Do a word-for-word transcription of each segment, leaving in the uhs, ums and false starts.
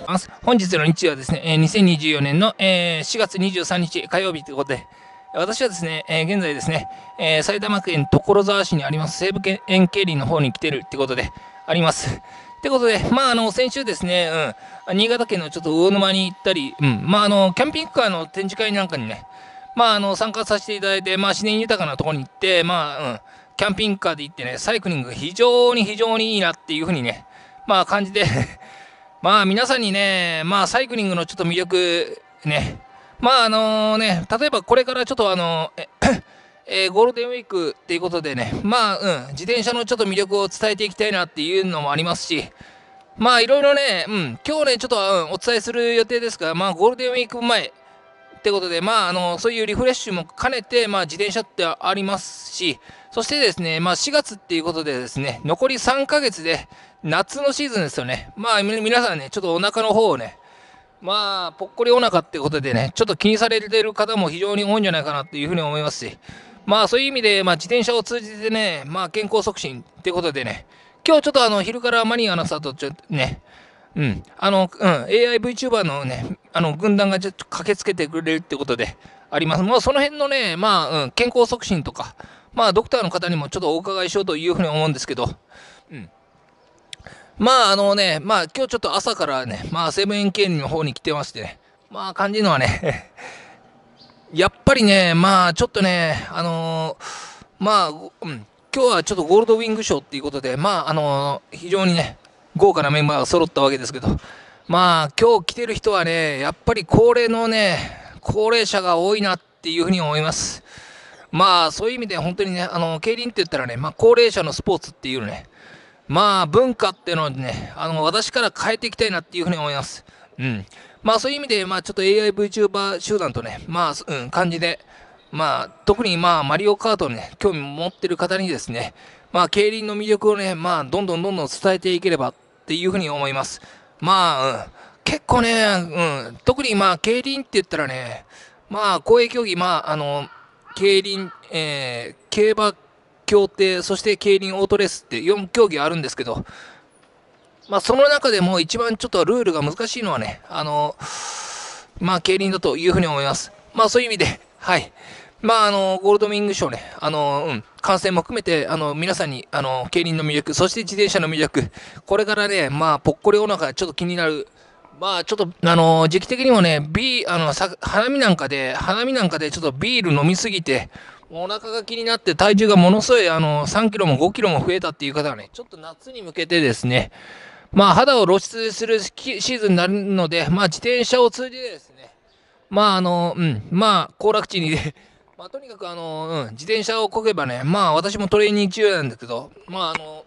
本日の日はですね、にせんにじゅうよねんのしがつにじゅうさんにち火曜日ということで、私はですね、現在ですね、埼玉県所沢市にあります西武園競輪の方に来てるってことであります。ってことで、まあ、あの先週ですね、うん、新潟県のちょっと魚沼に行ったり、うん、まあ、あのキャンピングカーの展示会なんかにね、まあ、あの参加させていただいて、まあ、自然豊かなところに行って、まあうん、キャンピングカーで行ってね、サイクリングが非常に非常にいいなっていうふうにね、まあ、感じでまあ皆さんにね、まあサイクリングのちょっと魅力ね、まああのね、例えばこれからちょっとあの、ええーゴールデンウィークっていうことでね、まあうん、自転車のちょっと魅力を伝えていきたいなっていうのもありますし、まあいろいろね、うん、今日ね、ちょっと、うん、お伝えする予定ですが、まあゴールデンウィーク前ってことで、まああの、そういうリフレッシュも兼ねて、まあ自転車ってありますし、そしてですね、まあしがつっていうことでですね、残りさんかげつで夏のシーズンですよね。まあみ皆さんね、ちょっとお腹の方をね、まあぽっこりお腹ってことでね、ちょっと気にされている方も非常に多いんじゃないかなっていうふうに思いますし、まあそういう意味で、まあ自転車を通じてね、まあ健康促進ってことでね、今日ちょっとあの昼からマニアアナウンサーとちょっとね、うん、あの、うん、エーアイブイチューバー のね、あの軍団がちょっと駆けつけてくれるってことであります。もうその辺のね、まあ、うん、健康促進とか、まあ、ドクターの方にもちょっとお伺いしようというふうに思うんですけど、うん。まあ、あのね、まあ、今日ちょっと朝からね、まあ、西武園競輪の方に来てましてね、まあ、感じるのはね、やっぱりね、まあ、ちょっとね、あのーまあ、うん、今日はちょっとゴールドウィング賞っていうことで、まあ、あのー非常にね、豪華なメンバーが揃ったわけですけど、まあ、今日来てる人はね、やっぱり高齢のね、高齢者が多いなっていうふうに思います。まあ、そういう意味で本当にね、あの、競輪って言ったらね、まあ、高齢者のスポーツっていうね、まあ、文化っていうのをね、あの、私から変えていきたいなっていうふうに思います。うん。まあ、そういう意味で、まあ、ちょっと エーアイブイチューバー 集団とね、まあ、うん、感じで、まあ、特にまあ、マリオカートにね、興味を持ってる方にですね、まあ、競輪の魅力をね、まあ、どんどんどんどん伝えていければっていうふうに思います。まあ、うん、結構ね、うん、特にまあ、競輪って言ったらね、まあ、公営競技、まあ、あの、競輪、えー、競馬、競艇、そして競輪オートレースってよん競技あるんですけど、まあ、その中でも一番ちょっとルールが難しいのはね、あの、まあ、競輪だというふうに思います。まあ、そういう意味で、はい。まあ、あの、ゴールドウィング賞ね、あの、うん、観戦も含めて、あの、皆さんに、あの、競輪の魅力、そして自転車の魅力、これからね、まあ、ぽっこりお腹ちょっと気になる、まあ、ちょっと、あの、時期的にもね、ビー、あの、さ、花見なんかで、花見なんかでちょっとビール飲みすぎて、お腹が気になって体重がものすごい、あの、さんキロもごキロも増えたっていう方はね、ちょっと夏に向けてですね、まあ、肌を露出するシーズンになるので、まあ、自転車を通じてですね、まあ、あの、うん、まあ、行楽地にまあ、とにかく、あの、うん、自転車を漕げばね、まあ、私もトレーニング中なんですけど、まあ、あの、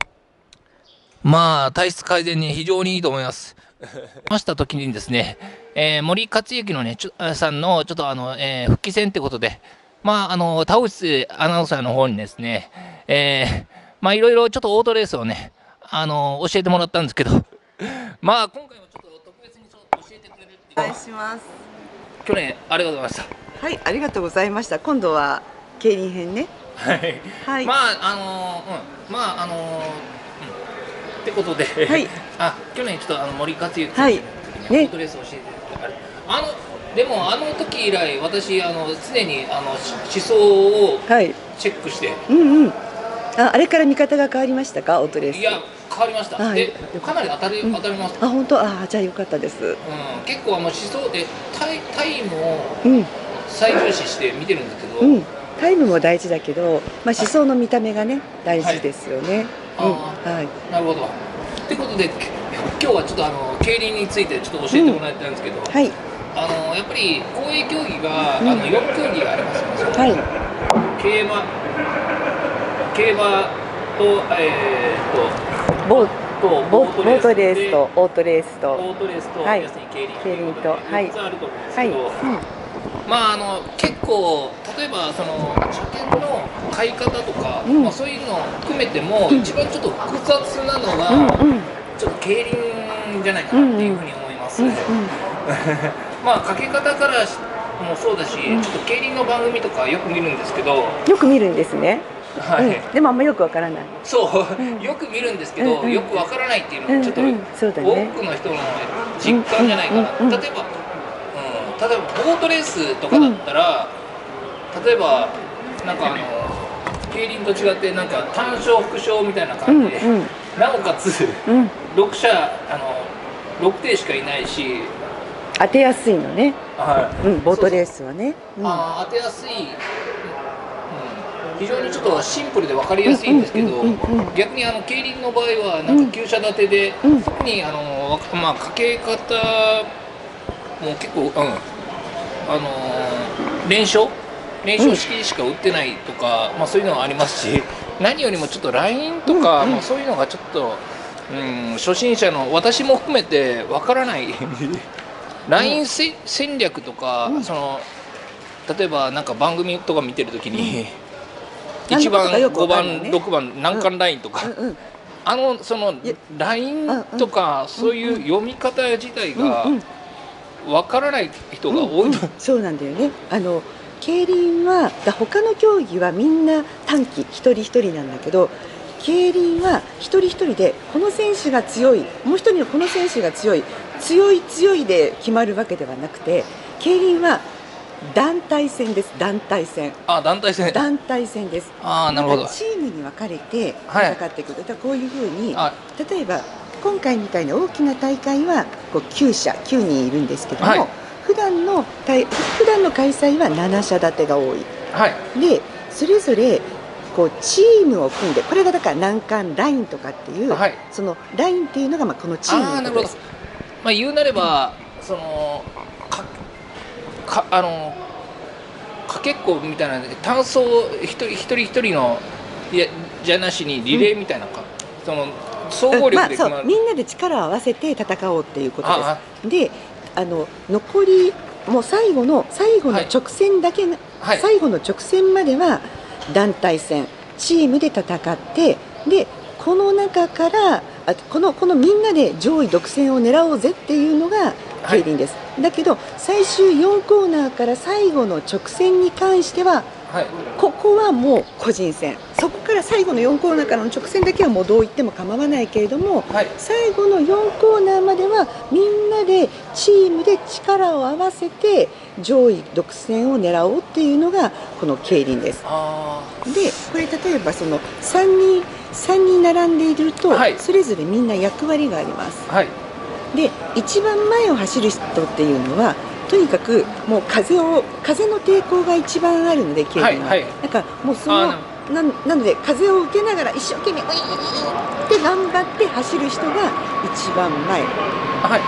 まあ、体質改善に非常にいいと思います。ました時にですね、えー森克行のね、ちょさんの、ちょっとあの、えー復帰戦ってことで、まあ、あの、田口アナウンサーの方にですね、えーまあ、いろいろちょっとオートレースをね、あの、教えてもらったんですけど、まあ、今回もちょっと特別にちょっと教えてくれるっていうお願いか、 します。 去年ありがとうございました。 はい、ありがとうございました。今度は競輪編ね。 はい。 はい。 まあ、あのうん、まあ、あのうん、ってことで、 はい。 あ、去年ちょっとあの森克行はい選手の時にオねートレースを教えてあれあの、でもあの時以来、私、あの常にあのし思想をはい。 チェックして、 うんうん。あ、あれから見方が変わりましたか、オートレース。 いや、変わりました。 はいで、 よかったかなり当たり、 うん当たります。 あ、本当、あ、じゃあよかったです。 うん、結構あの思想でタイ、タイムをうん最重視して見てるんですけど、 うん。タイムも大事だけど、まあ思想の見た目がね、大事ですよね。 あうん。はい。 なるほど。ってことで、け今日はちょっとあの競輪についてちょっと教えてもらいたいんですけど、 はい。 あのやっぱり公営競技が、 うんあのよん競技がありますよね。 はい。 競馬、競馬と、えー、と、 ボーとボボートレースでとオートレースと。 オートレースと、 はい要するに競輪競輪ととはいみっつあると思うんですはい。 けど、 うん。 まああの結構例えばその車検の買い方とか、 うんまあ、そういうのを含めても、一番ちょっと複雑なのが、 うんうんちょっと競輪じゃないかなっていうふうに思います。 うんうん。 まあかけ方からもそうだし、ちょっと競輪の番組とかよく見るんですけど、 よく見るんですね。 はい、 うん、でもあんまよくわからない。 そう、 うん、 よく見るんですけど、 うんうん、 よくわからないっていうのがちょっと、 うんうん、そうだね、 多くの人の実感じゃないかな。例えば、うん、例えばボートレースとかだったら、うん、例えばなんかあの競輪と違ってなんか単勝副賞みたいな感じで、うんうん、なおかつ、うん、ろくしゃあのろくていしかいないし当てやすいのね、 はい、 うん、ボートレースはね、 うん、あ当てやすい、うん、非常にちょっとシンプルで分かりやすいんですけど、逆にあの競輪の場合はなんかきゅうしゃ立てで、うん、特にあの、まあ、かけ方も結構、うん、あの連勝連勝式しか打ってないとか、うん、まあ、そういうのはありますし、何よりもちょっとラインとか、うんうん、まあ、そういうのがちょっと、うん、初心者の私も含めて分からないライン戦略とか、うん、その例えばなんか番組とか見てるときに、うん、いちばん、ごばん、ろくばん難関ラインとか、うんうんうん、あのそのラインとか、そういう読み方自体が分からない人が多い、うんうん、 そうなんだよね。あの競輪は他の競技はみんな短期一人一人なんだけど、競輪は一人一人でこの選手が強い、もう一人のこの選手が強い強い強いで決まるわけではなくて、競輪は団体戦です。団体戦。 あ、団体戦。 団体戦です。 あ、なるほど。 チームに分かれて戦っていく。はい、だからこういうふうに、例えば今回みたいな大きな大会はこうきゅうしゃきゅうにんいるんですけども、はい、普段の普段の開催はななしゃ立てが多い。はい、でそれぞれこうチームを組んで、これがだから難関ラインとかっていう、はい、そのラインっていうのがまあこのチームのことです。 まあ、言うなれば、うん、そのかかあのかけっこみたいな単走一人一人一人のいやじゃなしにリレーみたいなか、うん、その総合力で決まる、 まあ、そうみんなで力を合わせて戦おうっていうことです。であの残りもう最後の最後の直線だけ、はいはい、最後の直線までは団体戦チームで戦って、でこの中からあこのこのみんなで上位独占を狙おうぜっていうのが競輪です、はい、だけど最終よんコーナーから最後の直線に関しては、はい、ここはもう個人戦、そこから最後のよんコーナーからの直線だけはもうどう言っても構わないけれども、はい、最後のよんコーナーまではみんなでチームで力を合わせて上位独占を狙おうっていうのがこの競輪です。あでこれ例えばそのさんにんさんにん並んでいると、はい、それぞれみんな役割があります、はい、で一番前を走る人っていうのはとにかくもう風を風の抵抗が一番あるので競輪は、はいはい、だからもうそのな, なので風を受けながら一生懸命ウィーって頑張って走る人が一番前、はい、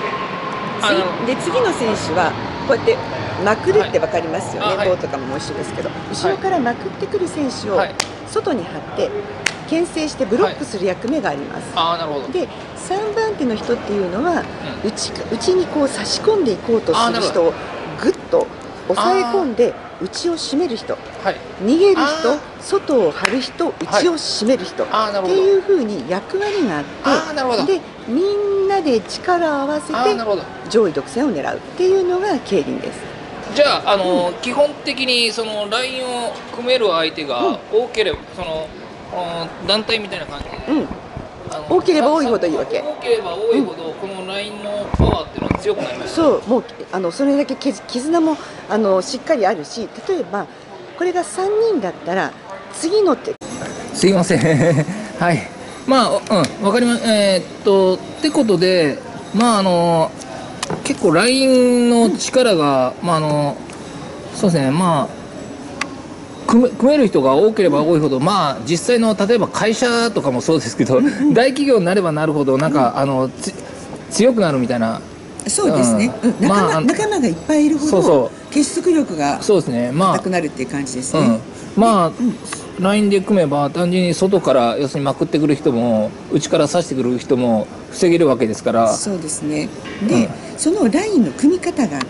で次の選手はこうやってまくるって分かりますよね、はい、棒とかも一緒ですけど、後ろからまくってくる選手を外に張って牽制してブロックする役目があります、はい、あなるほど。でさんばんての人っていうのは、うん、内, 内にこう差し込んでいこうとする人をぐっと抑え込んで内を締める人、はい、逃げる人、外を張る人、内を締める人、はい、っていうふうに役割があって、あなるほど。でみんなで力を合わせて上位独占を狙うっていうのが競輪です。 じゃあ、あの、うん、基本的にそのラインを組める相手が多ければ、うん、その団体みたいな感じで、うん、 多ければ多いほどいいわけ。 多ければ多いほど、このラインのパワーっていうのは強くなります、ね、 そう、もうあのそれだけ絆もあのしっかりあるし、例えばこれがさんにんだったら次の手すいませんはい、まあうんわかります。えー、っとってことで、まああの結構ラインの力が、うん、まああのそうですね、まあ組 め, 組める人が多ければ多いほど、うん、まあ実際の例えば会社とかもそうですけど、うんうん、大企業になればなるほどなんか、うん、あの強くなるみたいな。 そうですね、うん、仲, 間、まあ、仲間がいっぱいいるほどそうそう結束力が高くなるっていう感じですね。 まあ、うん、ラインで組めば単純に外から要するにまくってくる人も内から刺してくる人も防げるわけですから。 そうですね。で、うん、そのラインの組み方があって、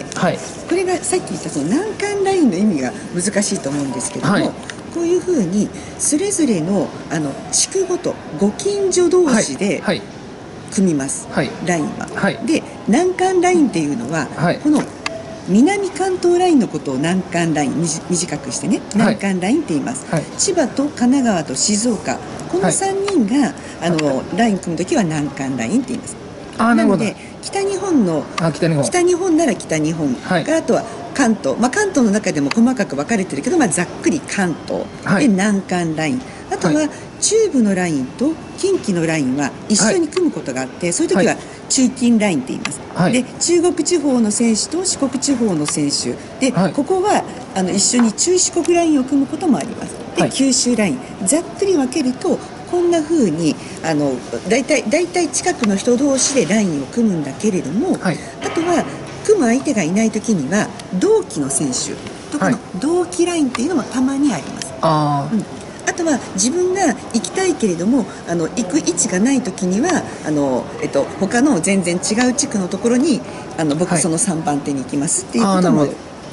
はい、これがさっき言ったその難関ラインの意味が難しいと思うんですけども、はい、こういうふうにそれぞれのあの地区ごとご近所同士で、はいはい組みます、はい、ラインは、はい、で難関ラインっていうのは、はい、この南関東ラインのことを南関ライン、短くしてね南関ラインって言います、はい、千葉と神奈川と静岡、このさんにんが、はい、あのライン組むときは南関ラインって言います。あなので北日本のあ 北, 日本北日本なら北日本、はい、あとは関東、まあ、関東の中でも細かく分かれてるけど、まあ、ざっくり関東、はい、で南関ライン、あとは中部のラインと近畿のラインは一緒に組むことがあって、はい、そういう時は中近ラインって言います、はい、で中国地方の選手と四国地方の選手で、はい、ここはあの一緒に中四国ラインを組むこともあります。で、はい、九州ラインざっくり分けるとこんな風にあのだいたいだいたい近くの人同士でラインを組むんだけれども、はい、あとは組む相手がいない時には同期の選手とかの同期ラインっていうのもたまにあります、はい、あ, うん、あとは自分が行きたいけれどもあの行く位置がない時にはあの、えっと、他の全然違う地区のところにあの僕そのさんばん手に行きますっていうこともある。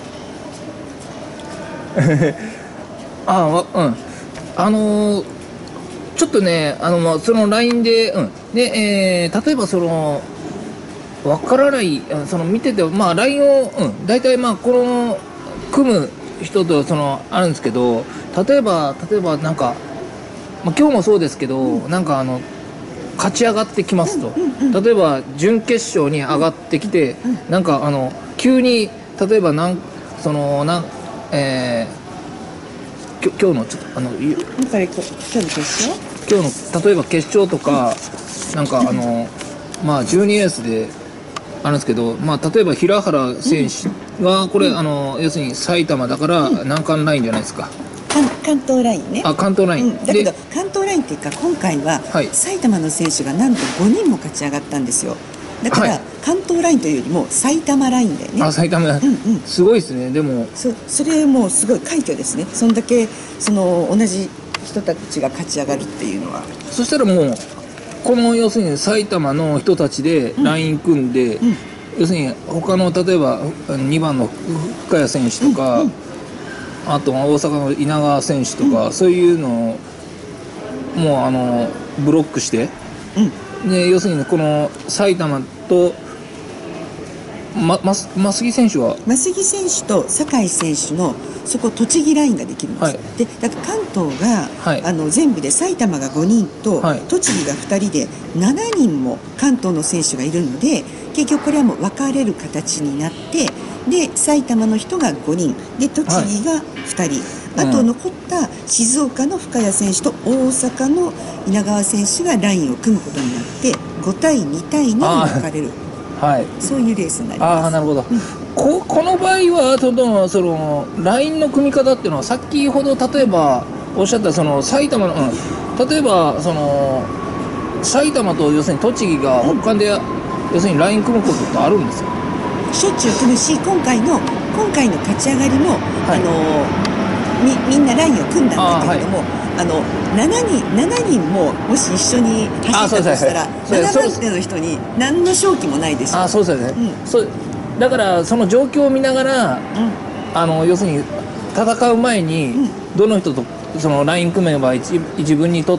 ああ、うん、あのー、ちょっとね、あのまあその ライン で、うん、で、えー、例えばその分からないその見てて、まあ ライン を、うん、大体まあこの組む人とそのあるんですけど、例えば例えばなんか、まあ、今日もそうですけど、うん、なんかあの勝ち上がってきますと、うんうんうん、例えば準決勝に上がってきて、うんうん、なんかあの急に例えばなんそのなんえーきょ今日のちょっとあの今日の決勝今日の例えば決勝とかなんかあのまあじゅうにエースであるんですけど、まあ例えば平原選手がこれ、うん、あの要するに埼玉だから南関ラインじゃないですか。 関東ラインね。 あ、関東ライン、うん、 だけど関東ラインっていうか今回は、はい、埼玉の選手がなんとごにんも勝ち上がったんですよ。だから、はい、関東ラインというよりも埼玉ラインだよね。 あ、埼玉ライン、うんうん、すごいですね。でもそ, それもうすごい快挙ですね。そんだけその同じ人たちが勝ち上がるっていうのは。 そしたらもうこの要するに埼玉の人たちでライン組んで、うんうん、要するに他の例えばにばんの深谷選手とか、うんうん、あと大阪の稲川選手とか、うん、そういうのをもうあのブロックして、うん、で要するにこの埼玉とま、ま、増木選手は増木選手と酒井選手のそこ栃木ラインができるんです、はい、でだから関東が、はい、あの全部で埼玉がごにんと、はい、栃木がふたりでしちにんも関東の選手がいるので結局これはもう分かれる形になってで埼玉の人がごにんで栃木がふたり、はい、あと残った静岡の深谷選手と大阪の稲川選手がラインを組むことになってごたいにたいにに分かれる、はい、そういうレースになります。 あ、なるほど、うん、こ, この場合はそのそのラインの組み方っていうのは先ほど例えばおっしゃったその埼玉の、うん、例えばその埼玉と要するに栃木が他で、うん、要するにライン組むことってあるんですか？ しょっちゅう組むし今回の今回の勝ち上がりも、はい、あの み, みんなラインを組んだんだけれども、あ、はい、あのしちにんももし一緒に走ったとしたらななばん手の人に何の勝機もないでしょ。 あ、そうですね、うん、そうだからその状況を見ながら、うん、あの要するに戦う前に、うん、どの人とそのライン組めば一自分にとって、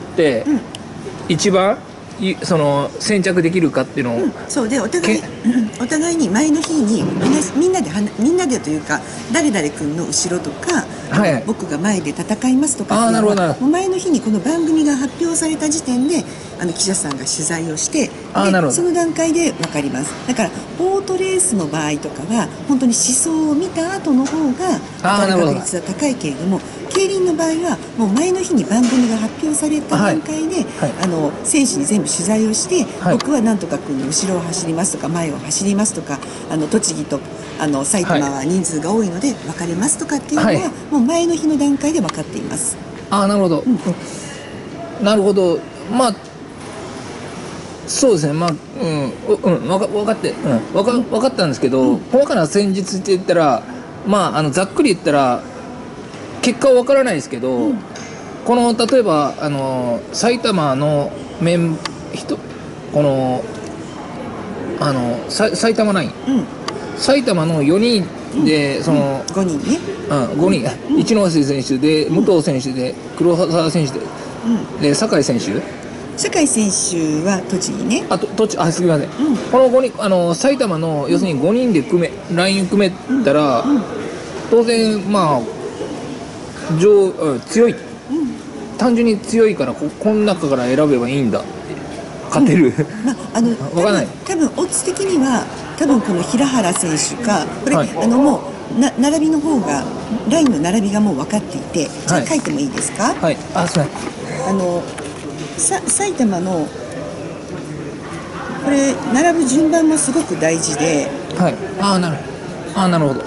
うん、一番その先着できるかっていうのを、うん、そうでお互いお互いに前の日にみんなでみんなでというか誰々君の後ろとか、はい、僕が前で戦いますとかっていうのはもう前の日にこの番組が発表された時点であの記者さんが取材をしてでその段階で分かります。だからオートレースの場合とかは本当に思想を見た後の方が当たる確率は高いけれども競輪の場合はもう前の日に番組が発表された段階で、はいはい、あの選手に全部取材をして、はい、僕はなんとか君の後ろを走りますとか前を走りますとかあの栃木とあの埼玉は人数が多いので分かれますとかっていうのは、はい、もう前の日の段階で分かっています。あ、なるほど、うん、なるほど。まあそうですね、まあうんうん分か、分かって、うん、分か、分かったんですけど、うん、細かな戦術って言ったらまああのざっくり言ったら結果は分からないですけど、うん、この例えばあの埼玉のメン人このあの埼玉ライン、うん、埼玉のよにんで、うん、その、 うん、ごにんね、 うん、ごにん、うん、一ノ瀬選手で武藤選手で黒沢選手で、うん、で酒井選手酒井選手は栃木ね。 あと栃木、あ、すみません、うん、このごにん、あの埼玉の要するにごにんで組め、ライン組めたら、うんうん、当然まあ上、うん、強い、うん、単純に強いからここの中から選べばいいんだって勝てる、 うん、まあ、あの分からない、多分オッズ的には多分この平原選手かこれ、はい、あのもうな並びの方がラインの並びがもう分かっていて、じゃあ書いてもいいですか。 はい、あ、すみません。 あのさ埼玉のこれ並ぶ順番もすごく大事で、 はい、ああなるああなるほど、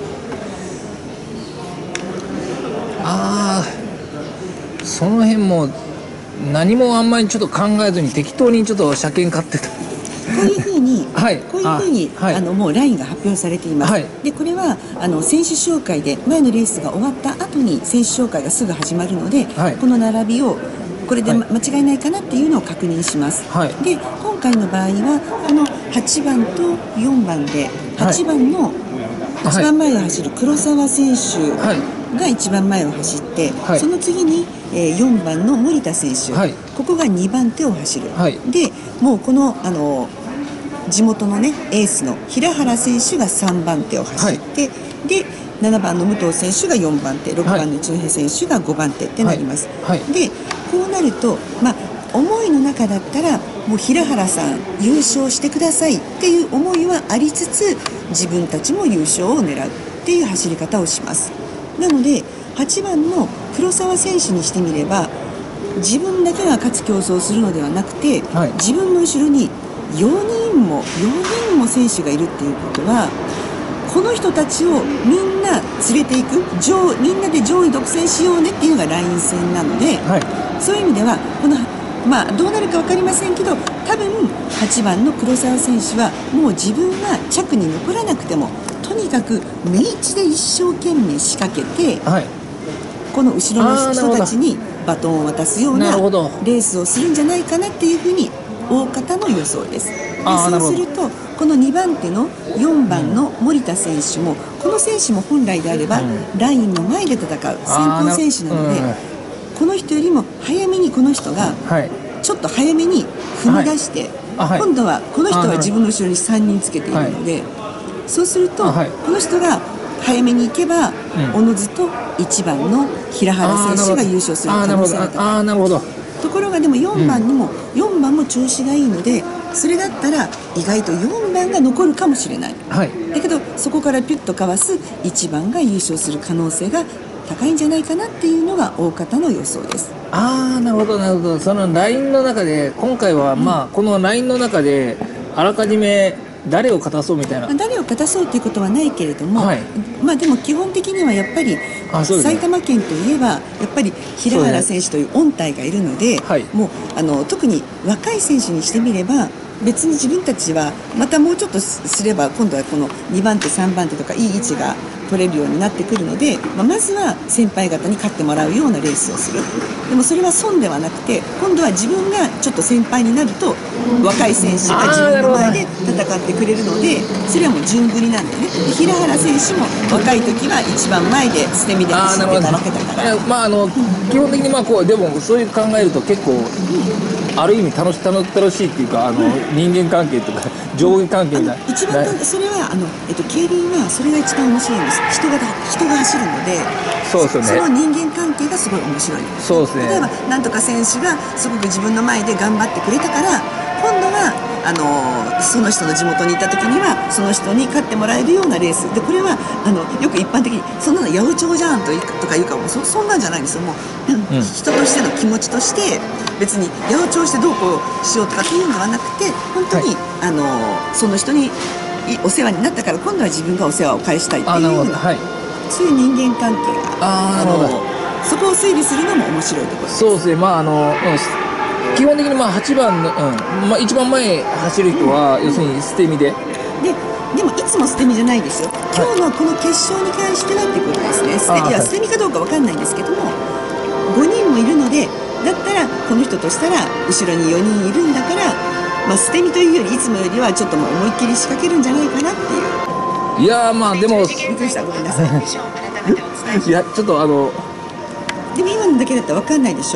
ああその辺も何もあんまりちょっと考えずに適当にちょっと車検買ってた。 こういうふうに、はい、こういうふうにあ、はい、あのもうラインが発表されています、はい、でこれはあの選手紹介で前のレースが終わった後に選手紹介がすぐ始まるので、はい、この並びをこれで、ま、間違いないかなっていうのを確認します、はい、で今回の場合はこのはちばんとよんばんではちばんの一番前を走る黒沢選手が一番前を走って、はい、その次に、えー、よんばんの森田選手、はい、ここがにばん手を走る、はい、でもうこの、あの地元のねエースの平原選手がさんばん手を走って、はい、でななばんの武藤選手がよんばん手、ろくばんの一戸選手がごばん手ってなります、はいはい、でこうなると、まあ、思いの中だったらもう平原さん優勝してくださいっていう思いはありつつ自分たちも優勝を狙うっていう走り方をします。なのではちばんの黒沢選手にしてみれば自分だけが勝つ競争をするのではなくて、はい、自分の後ろによにんもよにんも選手がいるっていうことはこの人たちをみんな連れていく上みんなで上位独占しようねっていうのがライン戦なので、はい、そういう意味ではこの、まあ、どうなるか分かりませんけど多分はちばんの黒沢選手はもう自分が着に残らなくてもとにかく目一で一生懸命仕掛けて、はい、この後ろの人たちにバトンを渡すようなレースをするんじゃないかなっていうふうに大方の予想です。でそうするとこのにばん手のよんばんの森田選手もこの選手も本来であればラインの前で戦う先行選手なのでこの人よりも早めにこの人がちょっと早めに踏み出して今度はこの人は自分の後ろにさんにんつけているのでそうするとこの人が早めに行けばおのずといちばんの平原選手が優勝する可能性が高い。ところがでもよんばんにも、うん、よんばんも調子がいいのでそれだったら意外とよんばんが残るかもしれない、はい、だけどそこからピュッとかわすいちばんが優勝する可能性が高いんじゃないかなっていうのが大方の予想です。 ああなるほどなるほど。そのラインの中で今回はまあ、うん、このラインの中であらかじめ誰を勝たそうみたいな誰を勝たそうということはないけれども、はい、まあでも基本的にはやっぱり、ね、埼玉県といえばやっぱり平原選手という御体がいるので、はい、もうあの特に若い選手にしてみれば別に自分たちはまたもうちょっとすれば今度はこのにばん手さんばん手とかいい位置が取れるようになってくるので、まあ、まずは先輩方に勝ってもらうようなレースをする。でもそれは損ではなくて今度は自分がちょっと先輩になると若い選手が自分の前で戦ってくれるのでそれはもう順繰りなんでね。で平原選手も若い時は一番前で捨て身で走ってたわけだから、 まああの基本的にまあこうでもそういう考えると結構ある意味楽し楽楽しいっていうかあの、うん、人間関係とか上下関係が一番それはあの、えっと、競輪はそれが一番面白いんです。人が人が走るのでそうですよね、 その人間関係がすごい面白いんです。 そうですね。 例えばなんとか選手がすごく自分の前で頑張ってくれたから今度はあのその人の地元に行った時にはその人に勝ってもらえるようなレースでこれはあのよく一般的にそんなの八百長じゃんとか言うかも そ, そんなんじゃないんですよ。もう、うん、人としての気持ちとして別に八百長してどうこうしようとかっていうんではなくて本当に、はい、あのその人にお世話になったから今度は自分がお世話を返したいっていうような、はい、そういう人間関係がああのそこを整理するのも面白いところです。 そうですね。まああの、うん基本的にまあはちばんの、うんまあ、一番前走る人は要するに捨て身で、 ででもいつも捨て身じゃないですよ。今日のこの決勝に関してはっていうことですね。捨ていや捨て身かどうか分かんないんですけどもごにんもいるのでだったらこの人としたら後ろによにんいるんだから、まあ、捨て身というよりいつもよりはちょっともう思いっきり仕掛けるんじゃないかなっていう。 いやーまあでもびっくりしたごめんなさいいやちょっとあのでも今のだけだったら分かんないでしょう。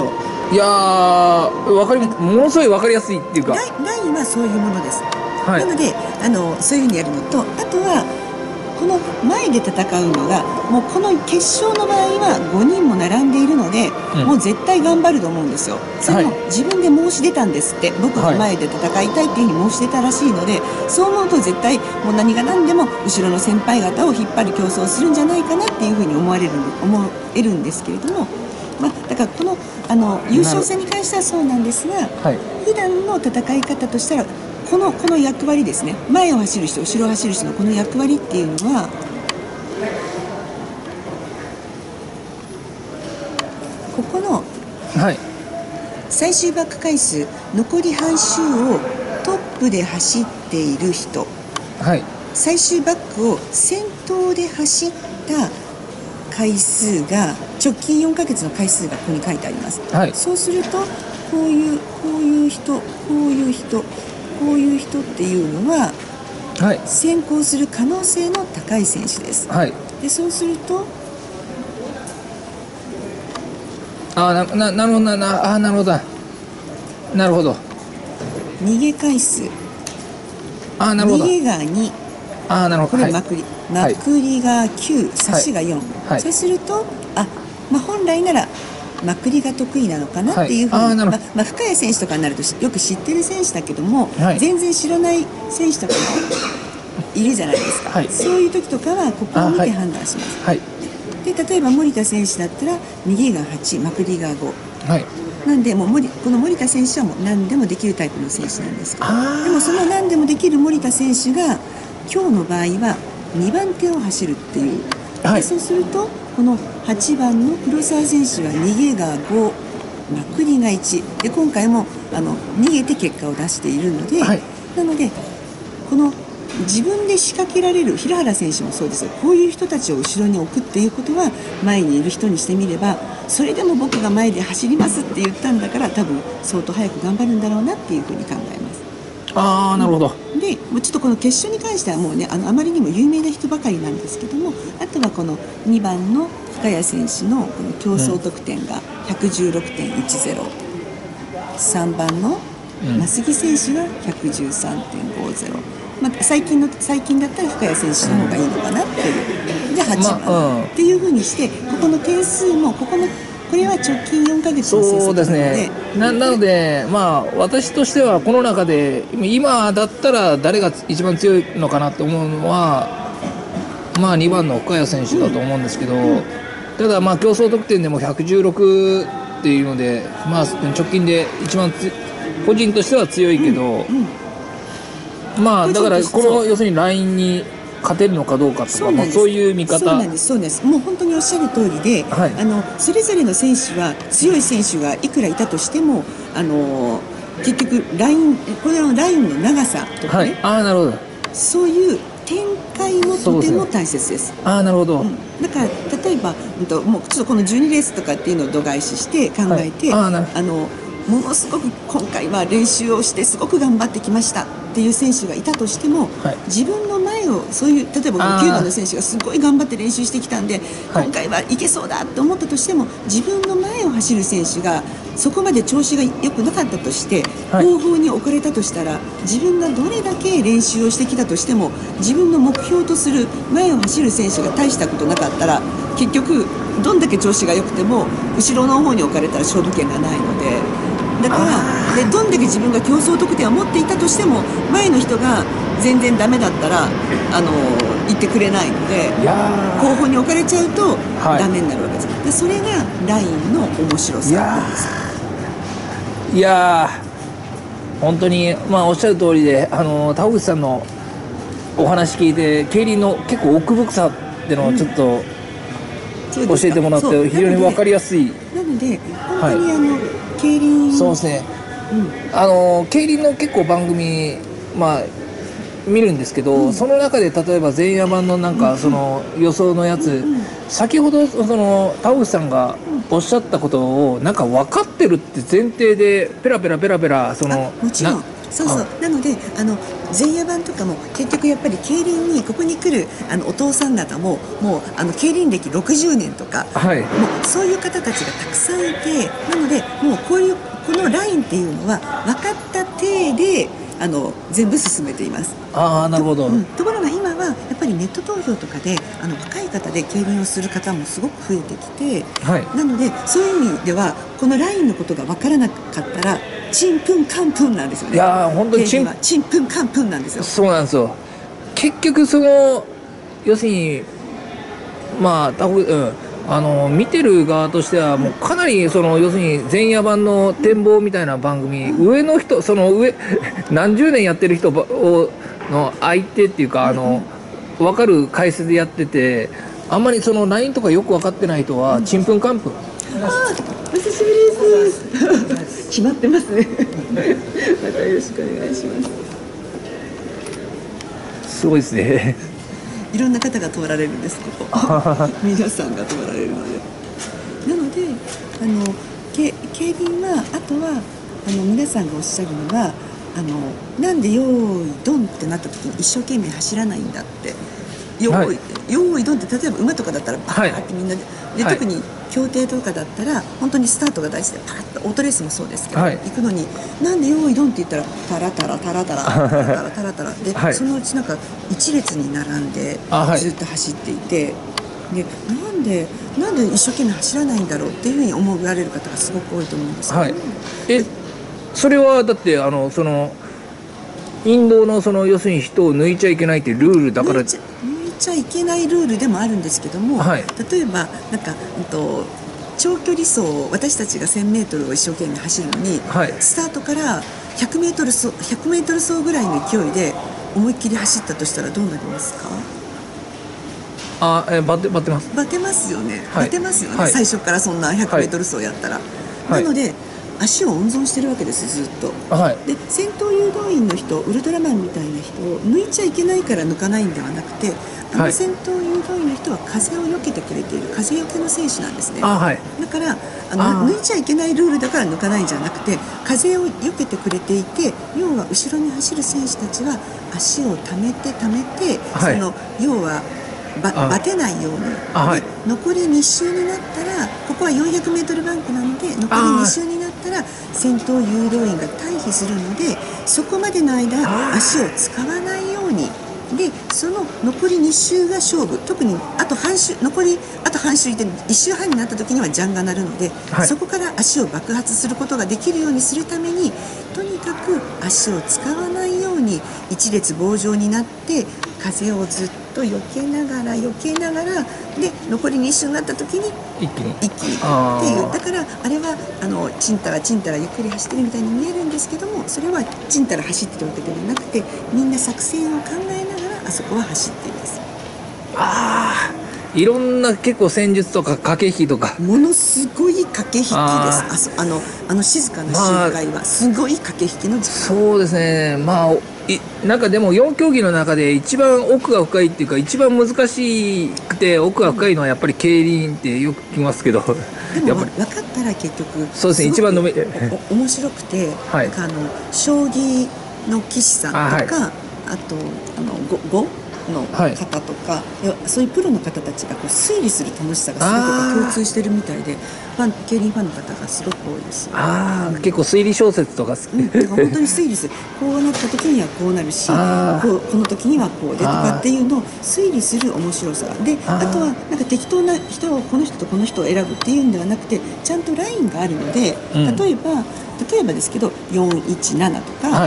いやー、わかりものすごいわかりやすいっていうか、 ラインはそういうものです。 はい、 なのであのそういうふうにやるのと、あとはこの前で戦うのがもうこの決勝の場合はごにんも並んでいるので、うん、もう絶対頑張ると思うんですよ。それも自分で申し出たんですって、僕が前で戦いたいっていうふうに申し出たらしいので、そう思うと絶対もう何が何でも後ろの先輩方を引っ張る競争をするんじゃないかなっていうふうに思われる思えるんですけれども、まあ、だからこのあの優勝戦に関してはそうなんですが、はい、普段の戦い方としたらこの、この役割ですね、前を走る人後ろを走る人のこの役割っていうのは、ここの最終バック回数残り半周をトップで走っている人、はい、最終バックを先頭で走った回数が直近よんかげつの回数がここに書いてあります、はい、そうするとこういうこういう人こういう人こういう人っていうのは、はい、先行する可能性の高い選手です、はい、でそうするとあなななるほどなあなるほどなるほど逃げ回数あなるほど逃げがにあなるほどこれまくり、はい、まくりがきゅう差しがよん、はい、そうするとあ、まあ、本来ならまくりが得意なのかなっていうふうに、はいまあまあ、深谷選手とかになるとよく知ってる選手だけども、はい、全然知らない選手とかもいるじゃないですか、はい、そういう時とかはここを見て判断します、はい、で例えば森田選手だったら逃げがはちまくりがご、はい、なんでもう森この森田選手はもう何でもできるタイプの選手なんですけど、でもその何でもできる森田選手が今日の場合はにばん手を走るっていう、はい、でそうするとこのはちばんの黒沢選手は逃げがごまくりがいちで今回もあの逃げて結果を出しているので、はい、なのでこの自分で仕掛けられる平原選手もそうですよ。こういう人たちを後ろに置くっていうことは前にいる人にしてみればそれでも僕が前で走りますって言ったんだから多分相当早く頑張るんだろうなっていうふうに考えます。 あーなるほど。 でもうちょっとこの決勝に関してはもうね あのあまりにも有名な人ばかりなんですけども、あとはこのにばんの深谷選手のこの競争得点が ひゃくじゅうろくてんいちゼロ、うん、さんばんの増木選手が ひゃくじゅうさんてんごゼロ、まあ、最近の最近だったら深谷選手の方がいいのかなっていうではちばん、まあうん、っていうふうにしてここの点数もここのこれは直近よんかげつの成績なので、 そうですね。な, なので、まあ、私としてはこの中で今だったら誰が一番強いのかなと思うのは、まあ、にばんの深谷選手だと思うんですけど、うんうん、ただまあ競争得点でもひゃくじゅうろくっていうので、まあ、直近で一番個人としては強いけど、うんうん、まあだからこの要するにラインに勝てるのかどうかとか、そう、まあ、そういう見方。 そうなんです、そうなんです。もう本当におっしゃる通りで、はい、あのそれぞれの選手は強い選手がいくらいたとしても、あの結局ラインこれのラインの長さとかね、はい、 ああなるほど。 そういう展開もとても大切です。 ああなるほど。うん、 だから例えば、うんと、もうちょっとこのじゅうにレースとかっていうのを度外視して考えて、はい、ああのものすごく今回は練習をしてすごく頑張ってきましたっていう選手がいたとしても、はい、自分の前をそういう例えばきゅうばんの選手がすごい頑張って練習してきたんで今回はいけそうだと思ったとしても、自分の前を走る選手がそこまで調子が良くなかったとして、はい、後方に置かれたとしたら自分がどれだけ練習をしてきたとしても自分の目標とする前を走る選手が大したことなかったら結局どんだけ調子が良くても後ろの方に置かれたら勝負権がないので。だからでどんだけ自分が競争得点を持っていたとしても前の人が全然ダメだったらあの言ってくれないので後方に置かれちゃうとダメになるわけです、はい、でそれがラインの面白さなんです。 いやー本当に、まあ、おっしゃる通りであの田口さんのお話聞いて競輪の結構奥深さっていうのをちょっと、うん、教えてもらって非常に分かりやすい。 なので本当にあの、はい競輪そうですね、うん、あの競輪の結構番組、まあ、見るんですけど、うん、その中で例えば前夜版のなんかその予想のやつ、うんうん、先ほどその田口さんがおっしゃったことをなんか分かってるって前提でペラペラペラペラそのもちろんそうそう、なのであの前夜版とかも結局やっぱり競輪にここに来るあのお父さん方ももうあの競輪歴ろくじゅうねんとか、はい、もうそういう方たちがたくさんいて、なのでもうこういうこのラインっていうのは分かった体であの全部進めています。 ああ、なるほど。と、うん、 ところが今はやっぱりネット投票とかであの若い方で競輪をする方もすごく増えてきて、はい、なのでそういう意味ではこのラインのことが分からなかったらちんぷんかんぷんなんですよね。 いやー本当にちんちんぷんかんぷんなんですよ。 そうなんですよ。結局その要するにまあ多分、うんあの見てる側としてはもうかなりその要するに前夜版の展望みたいな番組、うん、上の人その上何十年やってる人をの相手っていうかあの分かる解説でやってて、あんまりそのラインとかよく分かってない人はちんぷんかんぷん。 あお久しぶりです。決まってますね。またよろしくお願いします。 すごいですね。 いろんな方が通られるんです、ここ。皆さんが通られるので。なので、あのけ競輪はあとはあの皆さんがおっしゃるのは、あのなんで用意ドンってなった時に一生懸命走らないんだって。用意、はい、用意ドンって例えば馬とかだったらバーってみんなで、はい、で特に競艇とかだったら本当にスタートが大事でパッとオートレースもそうですけど、はい、行くのになんで用意ドンって言ったらタラタラタラタラタラタラタラタラで、はい、そのうちなんか一列に並んでずっと走っていて、でなんでなんで一生懸命走らないんだろうっていうふうに思われる方がすごく多いと思うんですけど、ね、はい、 えそれはだってあのその引導のその要するに人を抜いちゃいけないっていうルールだから。 ちゃいけないルールでもあるんですけども、はい、例えばなんか、うん、と長距離走私たちが せんメートル を一生懸命走るのに、はい、スタートから ひゃくメートル 走ひゃくメートル走ぐらいの勢いで思いっきり走ったとしたらどうなりますか？ あ、えー、バテバテますバテますよね、はい、バテますよね、はい、最初からそんな ひゃくメートル 走やったら、はい、なので足を温存してるわけですずっと、はい、で先頭誘導員の人ウルトラマンみたいな人を抜いちゃいけないから抜かないんではなくて、あの先頭誘導員の人は風を避けてくれている風よけの選手なんですね。あ、はい、だからあの抜いちゃいけないルールだから抜かないんじゃなくて風を避けてくれていて、要は後ろに走る選手たちは足を溜めて溜めて、はい、その要はばバテないように、はい、残りに周になったらここは よんひゃくメートル バンクなので残りに周になったら先頭誘導員が退避するのでそこまでの間足を使わないようにでその残りに周が勝負、特にあと半周残りあと半周いていっ周半になった時にはジャンが鳴るので、はい、そこから足を爆発することができるようにするためにとにかく足を使わないように一列棒状になって風をずっと避けながら避けながらで残りに周になった時に一気に一気にっていう、だからあれはあのちんたらちんたらゆっくり走ってるみたいに見えるんですけども、それはちんたら走ってるわけではなくてみんな作戦を考えながらあそこは走っています。 ああ、いろんな結構戦術とか駆け引きとかものすごい駆け引きです。ああそあのあの静かな周回はすごい駆け引きの時間、 そうですね。まあいなんかでもよん競技の中で一番奥が深いっていうか一番難しくて奥が深いのはやっぱり競輪ってよく聞きますけど、 でもやっぱり分かったら結局そうですね、一番のめ面白くて、はい、なんかあの将棋の棋士さんとか、はい、あとあの碁の方とか、はい、そういうプロの方たちがこう推理する楽しさがすごく共通してるみたいで、ファン競輪ファンの方がすごく多いですよ。 ああ、結構推理小説とか好き、 うん、だから本当に推理するこうなった時にはこうなるしこうこの時にはこうでとかっていうのを推理する面白さで、あとはなんか適当な人をこの人とこの人を選ぶっていうんではなくてちゃんとラインがあるので、うん、例えば例えばですけどよんいちななとか、はい、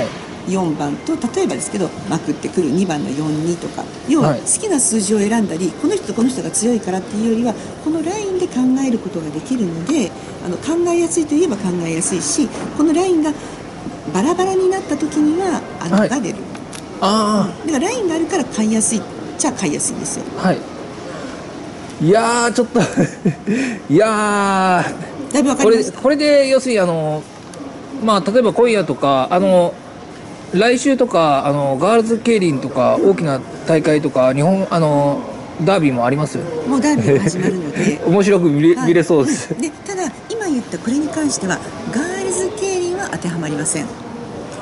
よんばんと例えばですけどまくってくるにばんのよんにとか、要は好きな数字を選んだり、はい、この人とこの人が強いからっていうよりはこのラインで考えることができるので、あの考えやすいといえば考えやすいし、このラインがバラバラになった時にはあのが出る、はい、あだからラインがあるから買いやすいっちゃ買いやすいんですよ。 はい、いやーちょっといやーだいぶ分かりました。 これ、これで要するにあのまあ例えば今夜とかあの、うん、来週とかあのガールズ競輪とか大きな大会とか日本あのダービーもありますよ。 もうダービーが始まるので面白く見れ、はい、見れそうです。 でただ今言ったこれに関してはガールズ競輪は当てはまりません。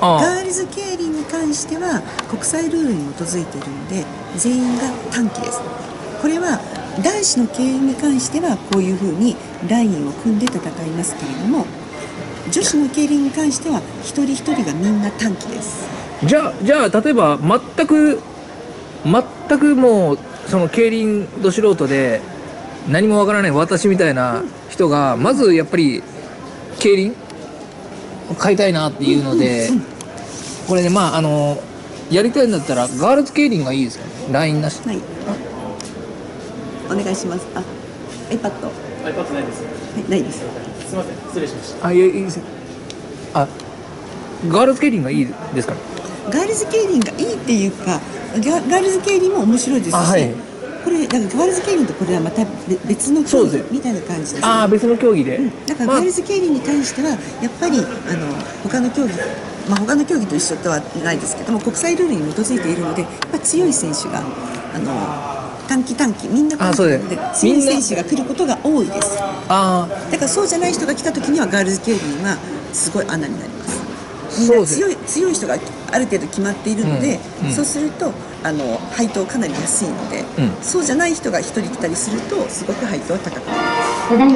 ガールズ競輪に関しては国際ルールに基づいているので全員が短期です。これは男子の競輪に関してはこういうふうにラインを組んで戦いますけれども、女子の競輪に関しては一人一人がみんな短期です。 じゃあじゃあ例えば全く全くもうその競輪ど素人で何もわからない私みたいな人がまずやっぱり競輪買いたいなっていうので、うんうんうん、これね、まああのやりたいんだったらガールズ競輪がいいですかね。ラインなし。はい、 お願いします。あ、iPad。 iPad ないです。 はい、ないです。 すみません、失礼しました。 あ、いや、いいです。あ、ガールズ競輪がいいですかね。 ガールズ競輪がいいっていうか、ガガールズ競輪も面白いですし、はい、これだからガールズ競輪とこれはまた別の競技みたいな感じです、ね。 ああ、別の競技で。 うん、だからガールズ競輪に対してはやっぱりあの他の競技、まあ他の競技と一緒ではないですけども国際ルールに基づいているので、やっぱ強い選手があの短期短期みんな短期で強い選手が来ることが多いです。あだからそうじゃない人が来た時にはガールズ競輪はすごい穴になります。みんな強い、強い人がある程度決まっているので、うんうん、そうするとあの配当かなり安いので、うん、そうじゃない人が一人来たりするとすごく配当は高くなります。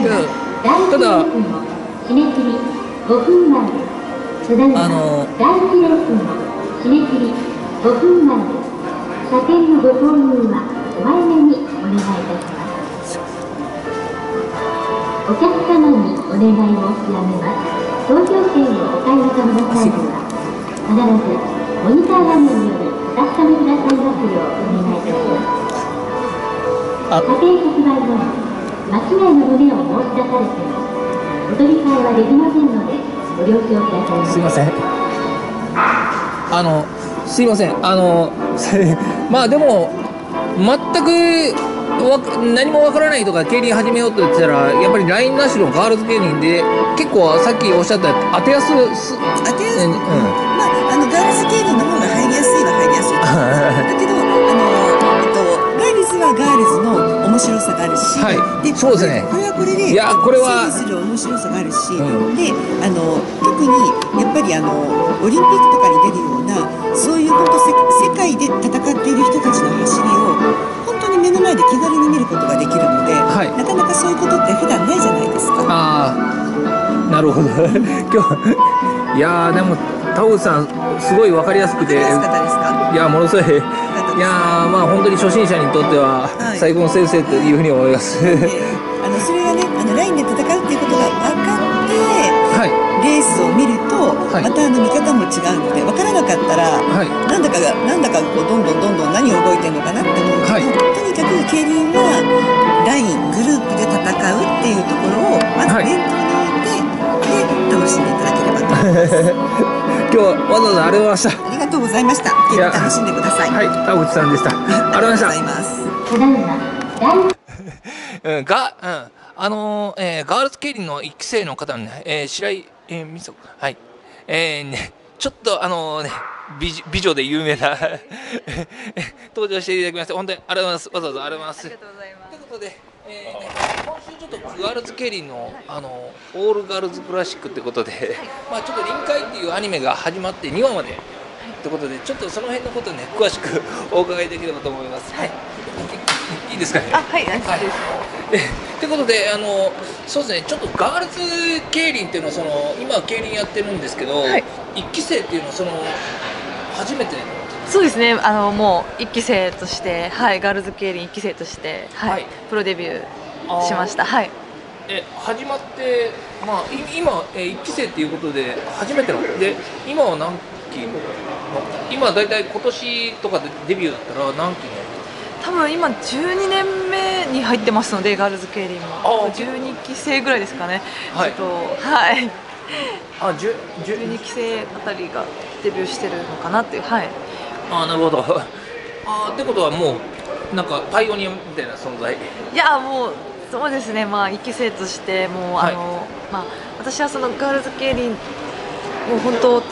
ただ締め切りごふんまえ、あの第一レースの締め切りごふんまえ、車券のご購入はお早めにお願いいたします。お客様にお願い申し上げます。投票券をお買い求めの際には必ずモニター画面によるお確かめくださいますようお願いいたします。家庭即売後に間違いの旨を申し出されてもお取り替えはできませんのでご了承くださいませ。すいません。あのすいませんあのまあでも全くわ何もわからない人が競輪始めようと言ってたらやっぱりラインなしのガールズ競輪で結構さっきおっしゃった当てやすす当てやすい、うん、まああのガールズ競輪の方が入りやすいは入りやすいだけどあの、えっと、ガールズはガールズの面白さがあるし、 はい、でそうですね。 これはこれでいやこれは整理する面白さがあるし、うん、であの特にやっぱりあのオリンピックとかに出るようなそういう本当世界で戦っている人たちの走りを目の前で気軽に見ることができるので、はい、なかなかそういうことって普段ないじゃないですか。 ああ、なるほど。今日いやでも田口さんすごい分かりやすくて、いやものすごい、いやまあ本当に初心者にとっては最高の先生というふうに思います。はい、 あのそれはねあのラインで戦うっていうことが分かって、はい、レースを見ると、はい、またあの見方も違うので分からなかったら、はい、なんだかがなんだかこうどんどんどんどん何を動いてるのかなって思うけど、はい、とにかく競輪はライングループで戦うっていうところをまず念頭に置いて、はい、で楽しんでいただければと思います。 今日はわざわざありがとうございました。 ありがとうございました。競輪楽しんでください。 はい、田口さんでした。ありがとうございます。うん、が、うん、あのー、えー、ガールズ競輪の一期生の方のね、えー、白井、えー、みそ、はい、えー、ね、ちょっとあのー、ね、美, 美女で有名な登場していただきまして、本当にありがとうございます。わざわざありがとうございます。ありがとうございます。ということで、えーね、今週ちょっとガールズ競輪の、あのー、オールガールズクラシックということで、はい、まあちょっと臨海っていうアニメが始まってにわまで。ということでちょっとその辺のことをね詳しくお伺いできればと思います。はい。いいですかね。 あ、はい、大丈夫です。 えということであのそうですねちょっとガールズ競輪っていうのはその今競輪やってるんですけど、はい、一期生っていうのはその初めて。 そうですねあのもう一期生としてはいガールズ競輪一期生としてはい、はい、プロデビューしました。はい。 え始まってまあ今え一期生っていうことで初めてので今は何今だいたい今年とかでデビューだったら何期になる？ 多分今じゅうにねんめに入ってますのでガールズ競輪もじゅうにき生ぐらいですかね。はい。とはい。 あじゅうにき生あたりがデビューしてるのかなっていうはい。 あなるほど。あってことはもうなんかパイオニアみたいな存在？ いやもうそうですねまあ一期生としてもう、はい、あのまあ私はそのガールズ競輪もう本当作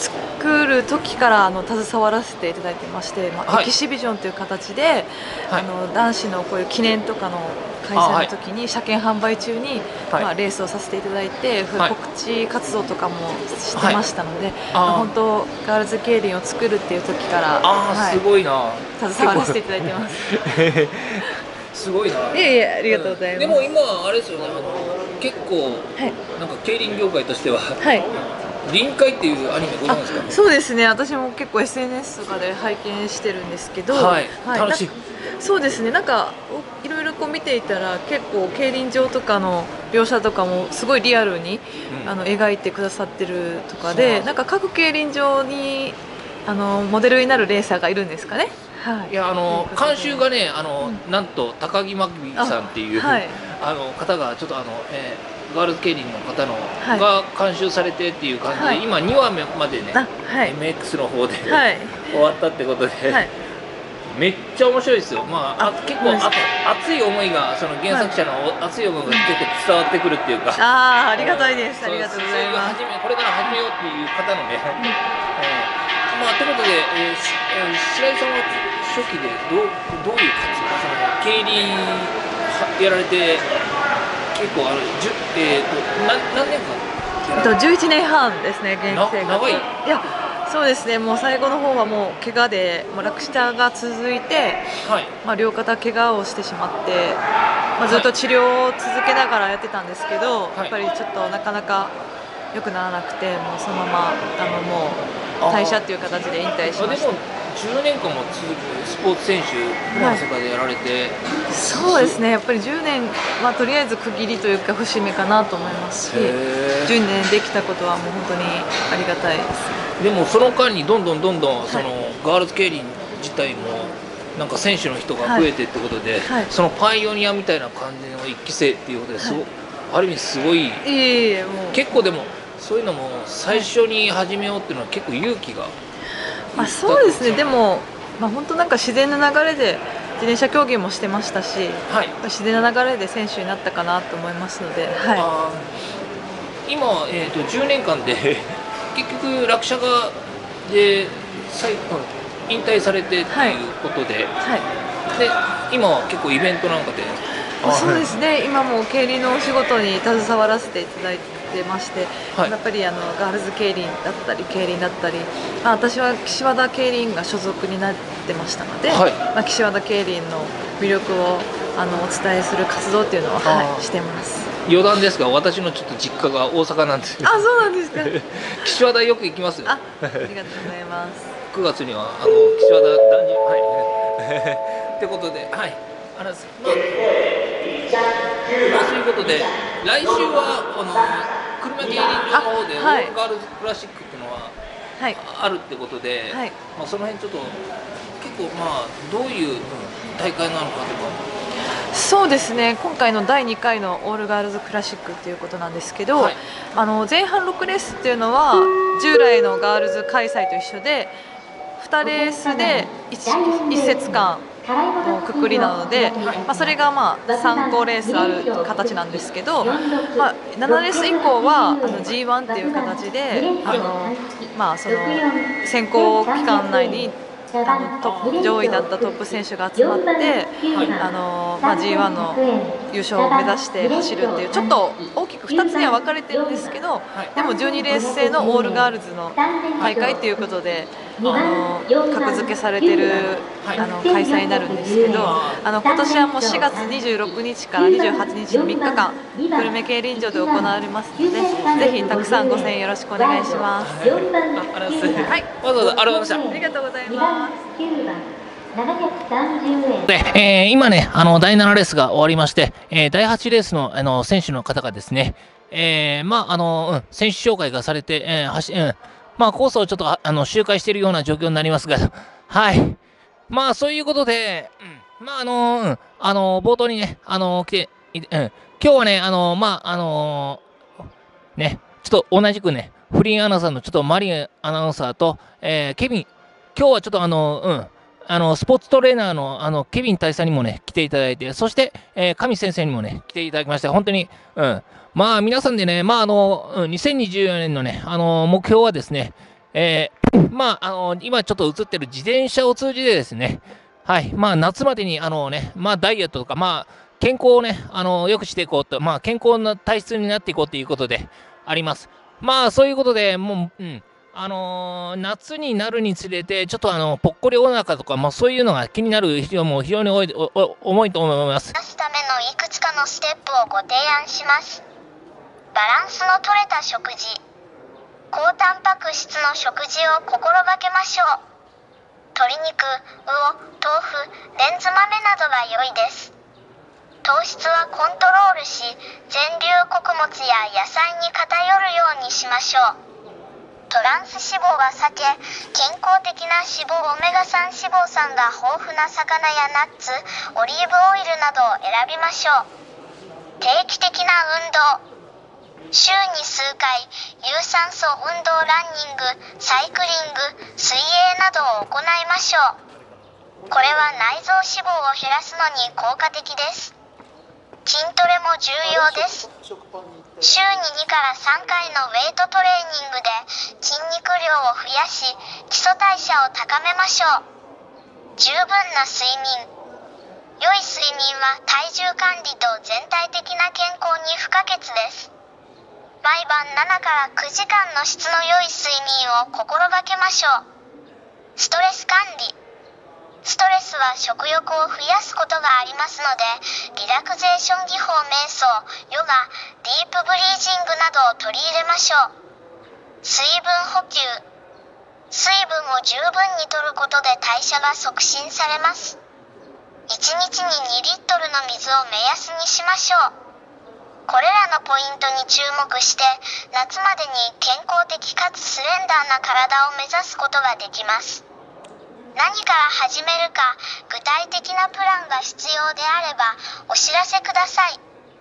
作る時からあの携わらせていただいてまして、まあ、 はいエキシビジョンという形で、 はいあの男子のこういう記念とかの開催の時に車検販売中に、 はいまあ、レースをさせていただいて、 はい告知活動とかもしてましたので、 あーまあ本当ガールズ競輪を作るっていう時から、 ああ、 はいすごいな。 携わらせていただいてます。 すごいな。 いえいえ、ありがとうございます。 でも今あれですよね。あの結構はいなんか競輪業界としてははい臨海っていうアニメご存知ですか？ そうですね、私も結構 エスエヌエス とかで拝見してるんですけど、 はい楽しい。 なそうですね、なんかおいろいろこう見ていたら結構競輪場とかの描写とかもすごいリアルに、 うんあの描いてくださってるとかそうなんで、 ですなんか各競輪場にあのモデルになるレーサーがいるんですかね。はい。 いやあのということで監修がねあの、なんと高木真美さんっていうあ、 あはいの方がちょっとあの、えーガールズ競輪の方の、 はいが監修されてっていう感じで、 はい今にわめまでね、 あはいエムエックス の方で、 はい終わったってことで、 はいめっちゃ面白いですよ。まあ、ああ結構そうですかあ熱い思いがその原作者の熱い思いが結構伝わってくるっていうか。 ああありがたいです。あそうりがとうございます。 そういう始めこれから始めようっていう方のね、えーまあということで、えーしえー白井さんは初期でどうどういう活動その競輪はやられて結構あるじゅえーとな何年間えっとじゅういちねんはんですね、現役生活。 な長いいや、そうですね、もう最後の方はもう怪我で、もう落下が続いて、 はいまあ、両肩怪我をしてしまって、まあ、ずっと治療を続けながらやってたんですけど、 はいやっぱりちょっとなかなか良くならなくて、もうそのままあのもあーう退社っていう形で引退しましたあでも。じゅうねんかんも続くスポーツ選手プロの世界でやられて、 そうですね、やっぱりじゅうねんはとりあえず区切りというか節目かなと思いますし、 へーじゅうねんできたことはもう本当にありがたいです。 でもその間にどんどんどんどんはいそのガールズ競輪自体もなんか選手の人が増えてってことで、 はいそのパイオニアみたいな感じの一期生っていうことですご、 はいある意味すごいいえいえ、もう結構でもそういうのも最初に始めようっていうのは結構勇気が、 まあ、そうですね、でも、まあ、本当なんか自然な流れで自転車競技もしてましたし、 はい自然な流れで選手になったかなと思いますので、はあー今、えー、とじゅうねんかんで結局落車がで最後引退されてっていうことで、 い、はい、 で今は結構イベントなんかでまあそうですね、今も競輪のお仕事に携わらせていただいてまして、 はいやっぱりあのガールズ競輪だったり競輪だったり、まあ、私は岸和田競輪が所属になってましたので、 はいまあ、岸和田競輪の魅力をあのお伝えする活動っていうのは、 あーはい、してます。 余談ですが私のちょっと実家が大阪なんですよあ、そうなんですか。 岸和田よく行きますよあ、ありがとうございます。 くがつにはあの岸和田男児はいってことではいあのまあ、まあ、そういうことで来週はあの車競輪場の方でオあはいールガールズクラシックっていうのははい、 あるってことで、 はいまあ、その辺ちょっと結構まあどういう大会なのかとかそうですね、今回のだいにかいのオールガールズクラシックということなんですけど、 はいあの前半ろくレースっていうのは従来のガールズ開催と一緒でにレースで 1, 一節間のくくりなので、まあ、それがまあさんこレースある形なんですけど、まあ、ななレース以降はあの ジーワン っていう形であの、まあ、その選考期間内にあのトップ上位だったトップ選手が集まって、あのまあ、ジーワン の優勝を目指して走るっていうちょっと大きくふたつには分かれてるんですけど、でもじゅうにレース制のオールガールズの大会っていうことであの格付けされてるあの開催になるんですけど、あの今年はもうしがつにじゅうろくにちからにじゅうはちにちのみっかかん久留米競輪場で行われますので、ぜひたくさんご声援よろしくお願いします。 あありがとうございます、 はいわざわざありがとうございましたありがとうございます。 で、えー今ね、あのだいななレースが終わりまして、えーだいはちレースのあの選手の方がですね、えーまああのうん、選手紹介がされて、えー走うんまあ、コースをちょっとああの周回しているような状況になりますが、はい、まあそういうことで、うん、まああの、うん、あの冒頭にね、あの来て、いうん、今日はね、あのまああのね、ちょっと同じくね、フリーアナウンサーのちょっとマリンアナウンサーと、えーケビン、今日はちょっとあの、うん、あのスポーツトレーナーのあのケビン大佐にもね、来ていただいて、そして、えー、上先生にもね、来ていただきまして、本当に、うん、まあ皆さんでね、まああの、うん、にせんにじゅうよねんのね、あの目標はですね、えーまあ、あの、今ちょっと映ってる自転車を通じてですね、はい、まあ、夏までに、あのね、まあ、ダイエットとか、まあ、健康をね、あの、良くしていこうと、まあ、健康な体質になっていこうということであります。まあ、そういうことで、もう、うん、あのー、夏になるにつれて、ちょっとあの、ぽっこりお腹とか、まあ、そういうのが気になる人も非常に多い、おお重いと思います。 出すためのいくつかのステップをご提案します。バランスの取れた食事。高タンパク質の食事を心がけましょう。鶏肉、魚、豆腐、レンズ豆などが良いです。糖質はコントロールし、全粒穀物や野菜に偏るようにしましょう。トランス脂肪は避け、健康的な脂肪オメガさん脂肪酸が豊富な魚やナッツ、オリーブオイルなどを選びましょう。定期的な運動。週に数回、有酸素運動ランニング、サイクリング、水泳などを行いましょう。これは内臓脂肪を減らすのに効果的です。筋トレも重要です。週ににからさんかいのウェイトトレーニングで筋肉量を増やし、基礎代謝を高めましょう。十分な睡眠。良い睡眠は体重管理と全体的な健康に不可欠です。毎晩ななからくじかんの質の良い睡眠を心がけましょう。ストレス管理。ストレスは食欲を増やすことがありますので、リラクゼーション技法、瞑想、ヨガ、ディープブリージングなどを取り入れましょう。水分補給。水分を十分に摂ることで代謝が促進されます。いちにちににリットルの水を目安にしましょう。これらのポイントに注目して、夏までに健康的かつスレンダーな体を目指すことができます。何から始めるか、具体的なプランが必要であれば、お知らせください。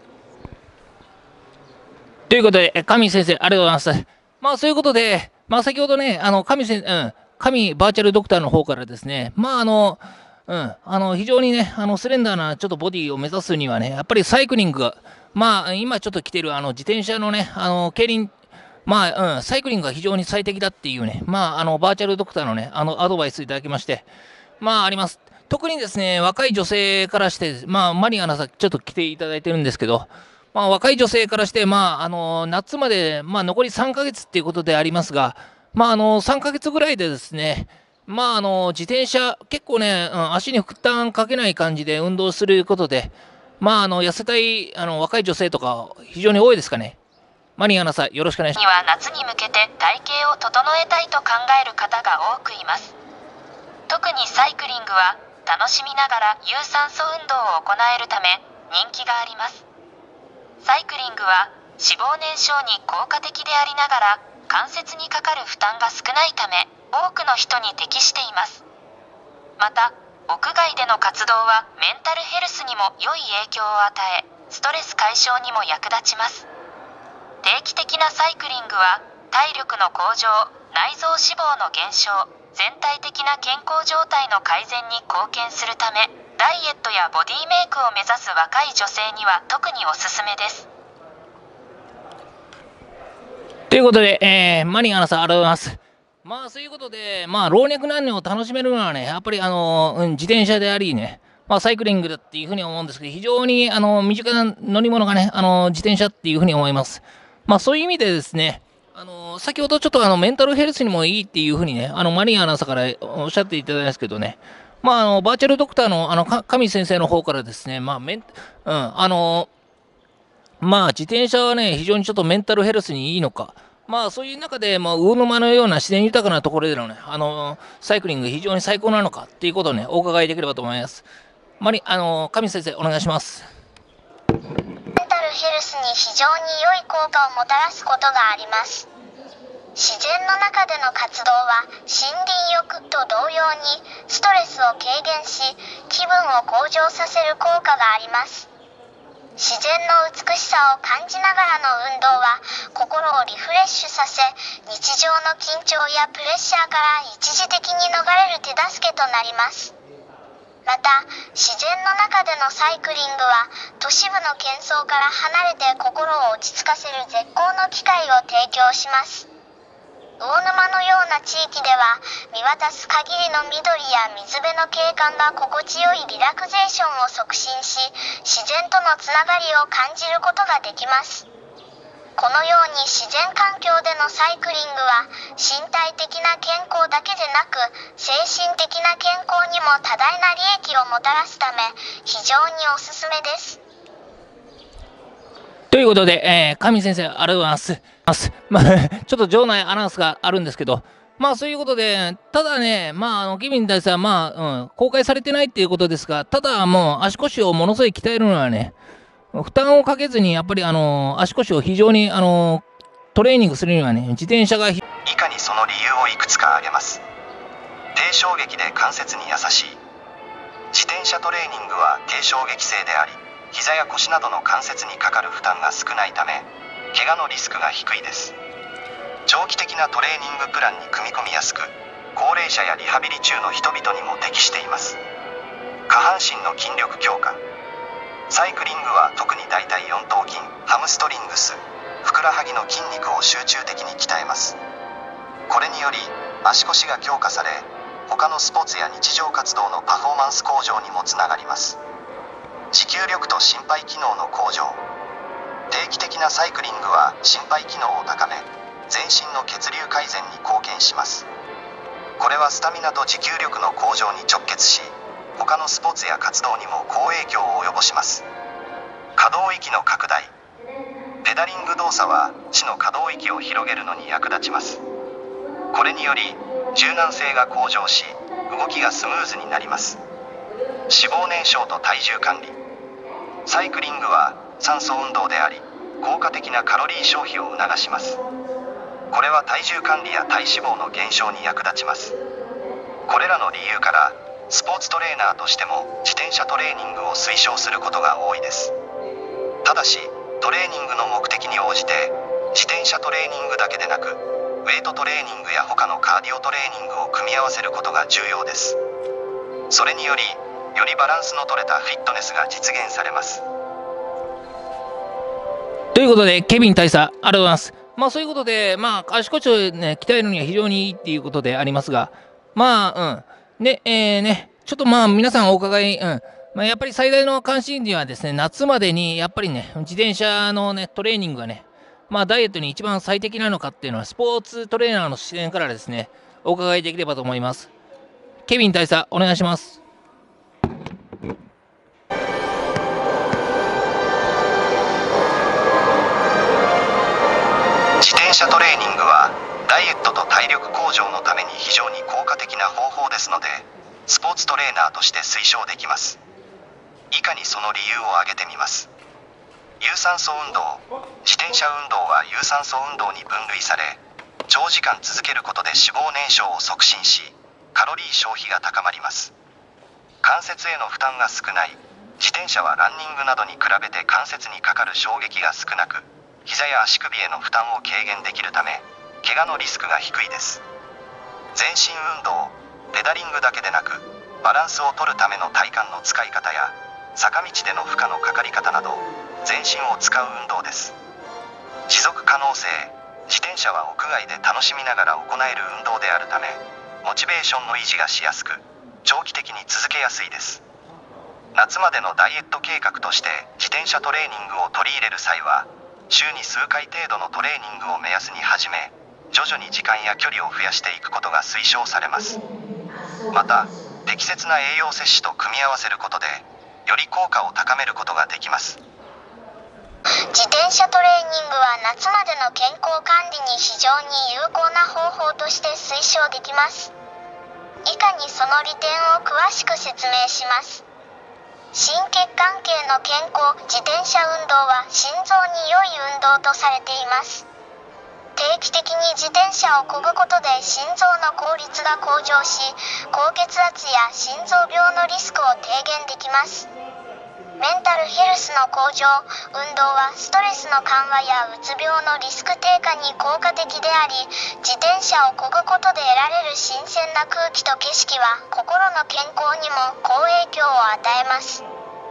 ということで、神先生、ありがとうございます。まあ、そういうことで、まあ、先ほどね、あの、神先生、うん、神バーチャルドクターの方からですね、まあ、あの、うん、あの、非常にね、あの、スレンダーなちょっとボディを目指すにはね、やっぱりサイクリングが、まあ、今ちょっと来てる、あの、自転車のね、あの、競輪、まあ、うん、サイクリングが非常に最適だっていうね、まあ、あの、バーチャルドクターのね、あの、アドバイスいただきまして、まあ、あります。特にですね、若い女性からして、まあ、マリアナさん、ちょっと来ていただいてるんですけど、まあ、若い女性からして、まあ、あの、夏まで、まあ、残りさんかげつっていうことでありますが、まあ、あの、さんかげつぐらいでですね、まあ、あの、自転車、結構ね、うん、足に負担かけない感じで運動することで、まあ、あの、痩せたい、あの、若い女性とか、非常に多いですかね。マリアナさん、よろしくお願いします。 には夏に向けて体型を整えたいと考える方が多くいます。特にサイクリングは楽しみながら有酸素運動を行えるため人気があります。サイクリングは脂肪燃焼に効果的でありながら関節にかかる負担が少ないため多くの人に適しています。また、屋外での活動はメンタルヘルスにも良い影響を与え、ストレス解消にも役立ちます。定期的なサイクリングは体力の向上、内臓脂肪の減少、全体的な健康状態の改善に貢献するため、ダイエットやボディメイクを目指す若い女性には特におすすめです。 ということで、えー、マリアナさん、ありがとうございます。まあ、そういうことで、まあ、老若男女を楽しめるのはね、やっぱり、あの、うん、自転車でありね、まあ、サイクリングだっていうふうに思うんですけど、非常に、あの、身近な乗り物がね、あの、自転車っていうふうに思います。まあ、そういう意味でですね、あの、先ほどちょっとあの、メンタルヘルスにもいいっていうふうにね、あの、マリアナさんからおっしゃっていただいたんですけどね、まあ、あの、バーチャルドクターの、あの、神先生の方からですね、まあ、メン、うん、あの、まあ、自転車はね、非常にちょっとメンタルヘルスにいいのか、まあ、そういう中で、まあ、魚沼のような自然豊かなところでのね、あの、サイクリング非常に最高なのかっていうことをね、お伺いできればと思います。マリ、あの、神先生、お願いします。 メンタルヘルスに非常に良い効果をもたらすことがあります。自然の中での活動は森林浴と同様にストレスを軽減し、気分を向上させる効果があります。自然の美しさを感じながらの運動は心をリフレッシュさせ、日常の緊張やプレッシャーから一時的に逃れる手助けとなります。また、自然の中でのサイクリングは都市部の喧騒から離れて心を落ち着かせる絶好の機会を提供します。 魚沼のような地域では見渡す限りの緑や水辺の景観が心地よいリラクゼーションを促進し、自然とのつながりを感じることができます。このように自然環境でのサイクリングは身体的な健康だけでなく精神的な健康にも多大な利益をもたらすため非常におすすめです。 ということで、えー、上先生、ありがとうございます。まあ、ちょっと場内アナウンスがあるんですけど、まあそういうことで、ただね、まあ、あのケビンに対しては、まあ、うん、公開されてないっていうことですが、ただもう足腰をものすごい鍛えるのはね、負担をかけずに、やっぱりあの足腰を非常にあのトレーニングするにはね、自転車が以下にその理由をいくつか挙げます。低衝撃で関節に優しい。自転車トレーニングは低衝撃性であり、膝や腰などの関節にかかる負担が少ないため、怪我のリスクが低いです。長期的なトレーニングプランに組み込みやすく、高齢者やリハビリ中の人々にも適しています。下半身の筋力強化。サイクリングは特に大腿四頭筋、ハムストリングス、ふくらはぎの筋肉を集中的に鍛えます。これにより足腰が強化され、他のスポーツや日常活動のパフォーマンス向上にもつながります。持久力と心肺機能の向上。定期的なサイクリングは心肺機能を高め、全身の血流改善に貢献します。これはスタミナと持久力の向上に直結し、他のスポーツや活動にも好影響を及ぼします。可動域の拡大。ペダリング動作は足の可動域を広げるのに役立ちます。これにより柔軟性が向上し、動きがスムーズになります。脂肪燃焼と体重管理。サイクリングは酸素運動であり、効果的なカロリー消費を促します。これは体重管理や体脂肪の減少に役立ちます。これらの理由からスポーツトレーナーとしても自転車トレーニングを推奨することが多いです。ただしトレーニングの目的に応じて自転車トレーニングだけでなくウェイトトレーニングや他のカーディオトレーニングを組み合わせることが重要です。それによりよりバランスの取れたフィットネスが実現されます。 ということで、ケビン大佐、ありがとうございます。まあそういうことで、まあ足腰をね、鍛えるには非常にいいっていうことでありますが、まあ、うん。で、えー、ね、ちょっとまあ皆さんお伺い、うん。まあ、やっぱり最大の関心事はですね、夏までにやっぱりね、自転車のね、トレーニングがね、まあダイエットに一番最適なのかっていうのは、スポーツトレーナーの視点からですね、お伺いできればと思います。ケビン大佐、お願いします。 自転車トレーニングはダイエットと体力向上のために非常に効果的な方法ですので、スポーツトレーナーとして推奨できます。以下にその理由を挙げてみます。有酸素運動。自転車運動は有酸素運動に分類され、長時間続けることで脂肪燃焼を促進し、カロリー消費が高まります。関節への負担が少ない。自転車はランニングなどに比べて関節にかかる衝撃が少なく、膝や足首への負担を軽減できるため、怪我のリスクが低いです。全身運動。ペダリングだけでなく、バランスを取るための体幹の使い方や、坂道での負荷のかかり方など、全身を使う運動です。持続可能性。自転車は屋外で楽しみながら行える運動であるため、モチベーションの維持がしやすく、長期的に続けやすいです。夏までのダイエット計画として自転車トレーニングを取り入れる際は、週に数回程度のトレーニングを目安に始め、徐々に時間や距離を増やしていくことが推奨されます。また、適切な栄養摂取と組み合わせることで、より効果を高めることができます。 自転車トレーニングは夏までの健康管理に非常に有効な方法として推奨できます。以下にその利点を詳しく説明します。心血管系の健康。自転車運動は心臓に良い運動とされています。定期的に自転車を漕ぐことで心臓の効率が向上し、高血圧や心臓病のリスクを低減できます。メンタルヘルスの向上。運動はストレスの緩和やうつ病のリスク低下に効果的であり、自転車を漕ぐことで得られる新鮮な空気と景色は心の健康にも好影響を与えます。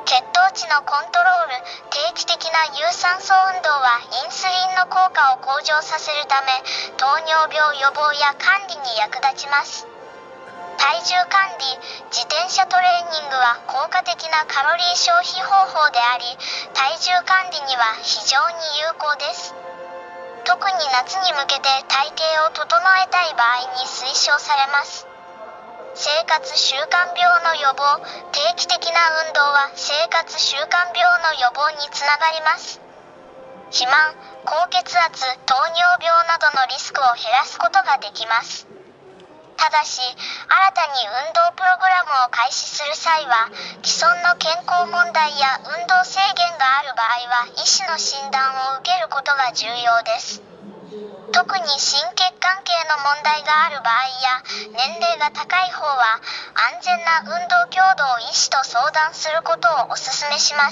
血糖値のコントロール、定期的な有酸素運動はインスリンの効果を向上させるため、糖尿病予防や管理に役立ちます。体重管理、自転車トレーニングは効果的なカロリー消費方法であり、体重管理には非常に有効です。特に夏に向けて体型を整えたい場合に推奨されます。生活習慣病の予防、定期的な運動は生活習慣病の予防につながります。肥満、高血圧、糖尿病などのリスクを減らすことができます。ただし、新たに運動プログラムを開始する際は、既存の健康問題や運動制限がある場合は医師の診断を受けることが重要です。特に心血管系の問題がある場合や年齢が高い方は安全な運動強度を医師と相談することをお勧めします。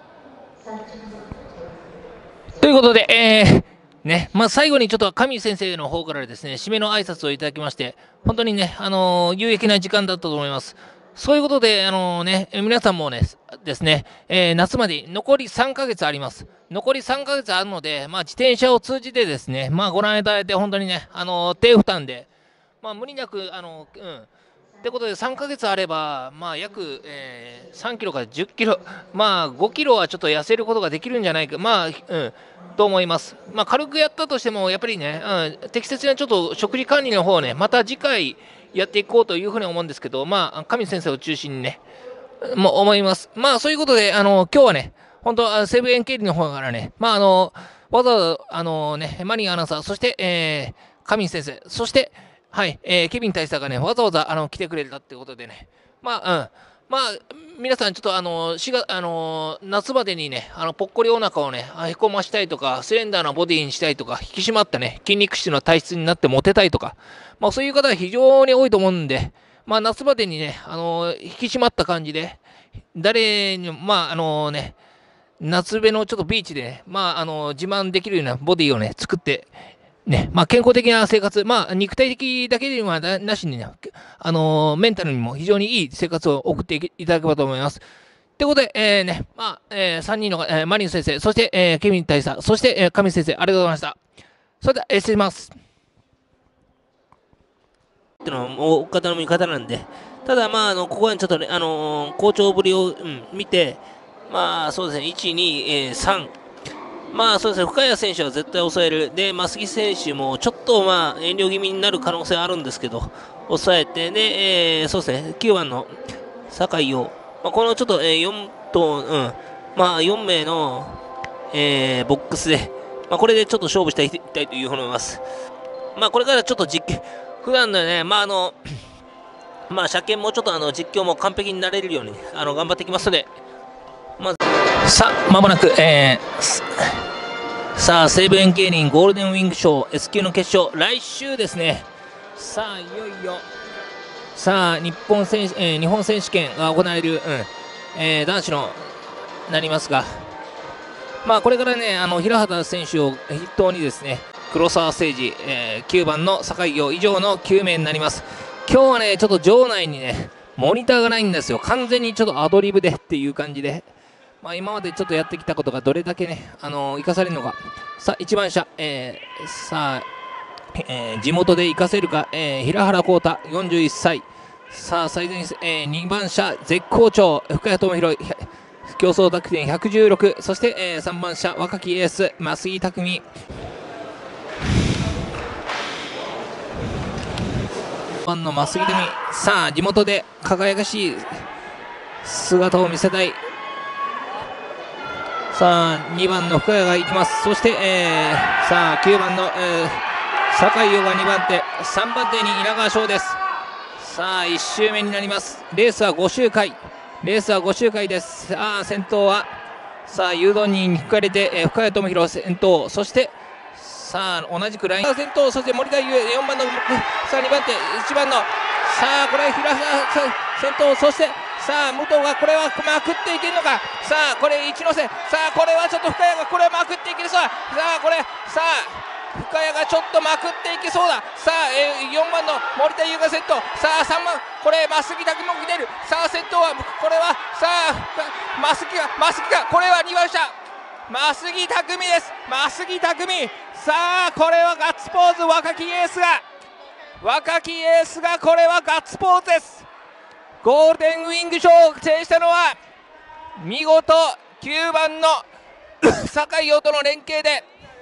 ということで、えーねまあ、最後にちょっと上先生の方からですね締めの挨拶をいただきまして、本当にね、あのー、有益な時間だったと思います。そういうことで、あのーね、皆さんもねですね、えー、夏まで残りさんかげつあります。残りさんかげつあるので、まあ、自転車を通じてですね、まあ、ご覧いただいて、本当にね、あのー、低負担で、まあ、無理なく、あのー、うん。ってことで、さんかげつあれば、まあ、約、えー、さんキロからじゅっキロ、まあ、ごキロはちょっと痩せることができるんじゃないか、まあ、うん、と思います。まあ、軽くやったとしても、やっぱりね、うん、適切なちょっと食事管理の方をね、また次回やっていこうというふうに思うんですけど、まあ、上先生を中心にね、もう思います。まあ、そういうことで、あの、今日はね、本当、西武園経理の方からね、まあ、あの、わざわざ、あのね、マリンアナウンサー、そして、えー、上先生、そして、はい、えー、ケビン大佐がね、わざわざあの来てくれたってことでね、まあ、うん、まあ、皆さん、ちょっとあのしがあの夏までにね、あのぽっこりお腹をね、へこましたいとか、スレンダーなボディにしたいとか、引き締まったね、筋肉質の体質になってモテたいとか、まあ、そういう方は非常に多いと思うんで、まあ、夏までにね、あの引き締まった感じで、誰にも、まあ、あのね、夏辺のちょっとビーチでね、まあ、あの自慢できるようなボディをね、作って、ねまあ、健康的な生活、まあ、肉体的だけではなしにね、あのー、メンタルにも非常にいい生活を送っていただければと思います。ということで、えーねまあえー、さんにんの、えー、マリン先生、そして、えー、ケビン大佐、そして、えー、上先生、ありがとうございました。それでは、えー、失礼します。っていうのはお方の見方なんで、ただ、まあ、あのここはちょっとね、あのー、好調ぶりを、うん、見て、まあ、そうですね、いち、に、さん、まあそうですね、深谷選手は絶対抑える。で、増木選手もちょっとまあ遠慮気味になる可能性はあるんですけど、抑えて、で、えー、そうですね、きゅうばんの酒井を、まあ、このちょっと、えー、よん頭、うん、まあよん名の、えー、ボックスで、まあ、これでちょっと勝負したいというふうに思います。まあこれからちょっと実験、普段のね、まああの、まあ車検もちょっとあの実況も完璧になれるようにあの頑張っていきますので、まず、さあ、まもなく、えー、さあ、西武園競輪ゴールデンウィング賞 S 級の決勝、来週ですね、さあ、いよいよ、さあ、日本選手、えー、日本選手権が行われる、うんえー、男子のなりますが、まあ、これからね、あの平畑選手を筆頭にですね、黒沢誠司、えー、きゅうばんの酒井陽以上のきゅう名になります。今日はね、ちょっと場内にね、モニターがないんですよ、完全にちょっとアドリブでっていう感じで。まあ、今までちょっとやってきたことがどれだけね、あのー、生かされるのか。さあ、いちばん車、えー、さあ、えー、地元で生かせるか、えー、平原浩太、よんじゅういっさい。さあ、最前、えー、にばん車、絶好調、深谷智弘、競争得点ひゃくじゅうろく。そして、えー、さんばん車、若きエース、増井匠。ばんの増井匠。さあ、地元で輝かしい姿を見せたい。さあにばんの深谷が行きます。そして、えー、さあきゅうばんの、えー、酒井陽がにばん手、さんばん手に稲川翔です。さあいち周目になります。レースはご周回、レースはご周回です。さあ先頭はさあ誘導人に引かれて、えー、深谷智弘先頭、そしてさあ同じくライン先頭、そして森田優よんばんのさあにばん手、いちばんのさあこれ平原先頭、そしてさあ武藤がこれはまくっていけるのか。さあこれ一ノ瀬、さあこれはちょっと深谷がこれはまくっていける。さあさあこれさあ深谷がちょっとまくっていけそうだ。さあ、えー、よんばんの森田優がセット。さあさんばん、これ増木拓も来てる。さあ先頭はこれはさあ増木が増木がこれはにばん車増木拓です。増木拓さあこれはガッツポーズ。若きエースが若きエースがこれはガッツポーズです。ゴールデンウィング賞を制したのは見事きゅうばんの酒井陽との連携で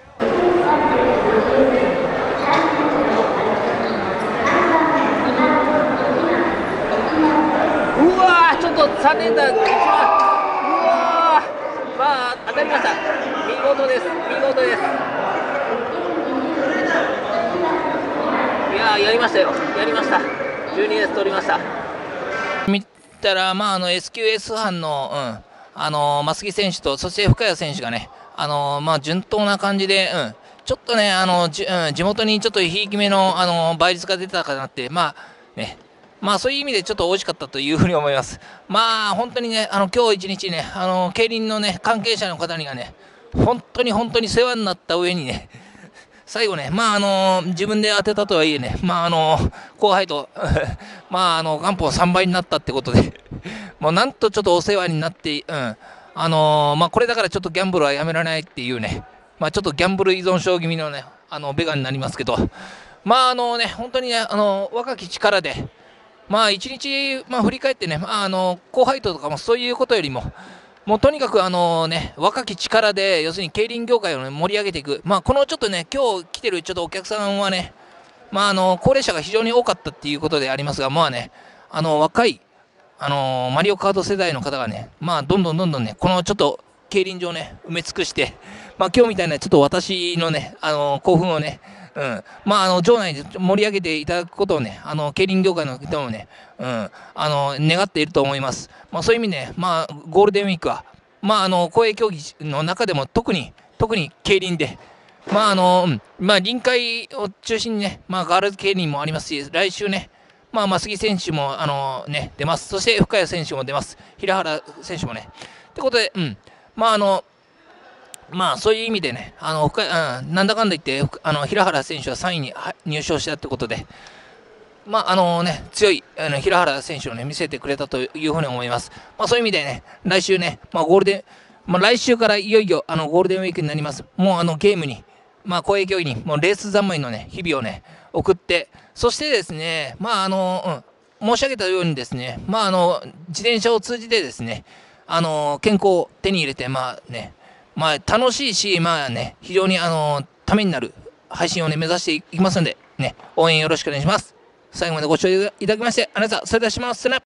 うわーちょっと残念だ。一番うわーまあ当たりました。見事です見事です。いやーやりましたよやりました。じゅうにレース取りました。見たらまああの エスキューエス 班のうんあのー、増木選手とそして深谷選手がねあのー、まあ順当な感じで、うん、ちょっとねあのじ、うん、地元にちょっとひいき目の、あのー、倍率が出たかなってまあねまあそういう意味でちょっと美味しかったというふうに思います。まあ本当にねあの今日一日ねあの競輪のね関係者の方にはね本当に本当に世話になった上にね最後ね、まああの自分で当てたとはいえね、まああの後輩とまああの元本さんばいになったってことでもうなんとちょっとお世話になって、うん、あのまあこれだからちょっとギャンブルはやめられないっていうね、まあちょっとギャンブル依存症気味のね、あのベガになりますけど、まああのね本当にねあの若き力で、まあ一日まあ振り返ってね、まああの後輩ととかもそういうことよりも。もうとにかくあのね、若き力で、要するに競輪業界を、ね、盛り上げていく、まあ、このちょっとね、今日来てるちょっとお客さんはね、まあ、あの高齢者が非常に多かったっていうことでありますが、まあね、あの若い、あのマリオカート世代の方がね、まあ、どんどんどんどんね、このちょっと競輪場をね、埋め尽くして、まあ、今日みたいなちょっと私のね、あの興奮をね、うん、まあ、あの場内で盛り上げていただくことをね、あの競輪業界の人もね、うん、あの願っていると思います。まあ、そういう意味で、ね、まあ、ゴールデンウィークは、まあ、あの公営競技の中でも特に特に競輪で、まああのうんまあ、臨海を中心にね、まあ、ガールズ競輪もありますし、来週ね、まあ、増木選手もあの、ね、出ます、そして深谷選手も出ます、平原選手もね。ということで、うんまああのまあ、そういう意味でね、あの深谷、うん、なんだかんだ言ってあの平原選手はさんいに入賞したということで、まああのね、強いあの平原選手を、ね、見せてくれたというふうに思います。まあ、そういう意味でね、来週ね、まあ、ゴールデン、まあ、来週からいよいよあのゴールデンウィークになります。もうあのゲームに、まあ、公営競技にもうレース三昧の、ね、日々を、ね、送って、そしてですね、まああのうん、申し上げたようにですね、まあ、あの自転車を通じてですね、あの健康を手に入れて、まあね、まあ、楽しいし、まあね、非常にあのためになる配信を、ね、目指していきますので、ね、応援よろしくお願いします。最後までご視聴いただきましてありがとうございました。それではします。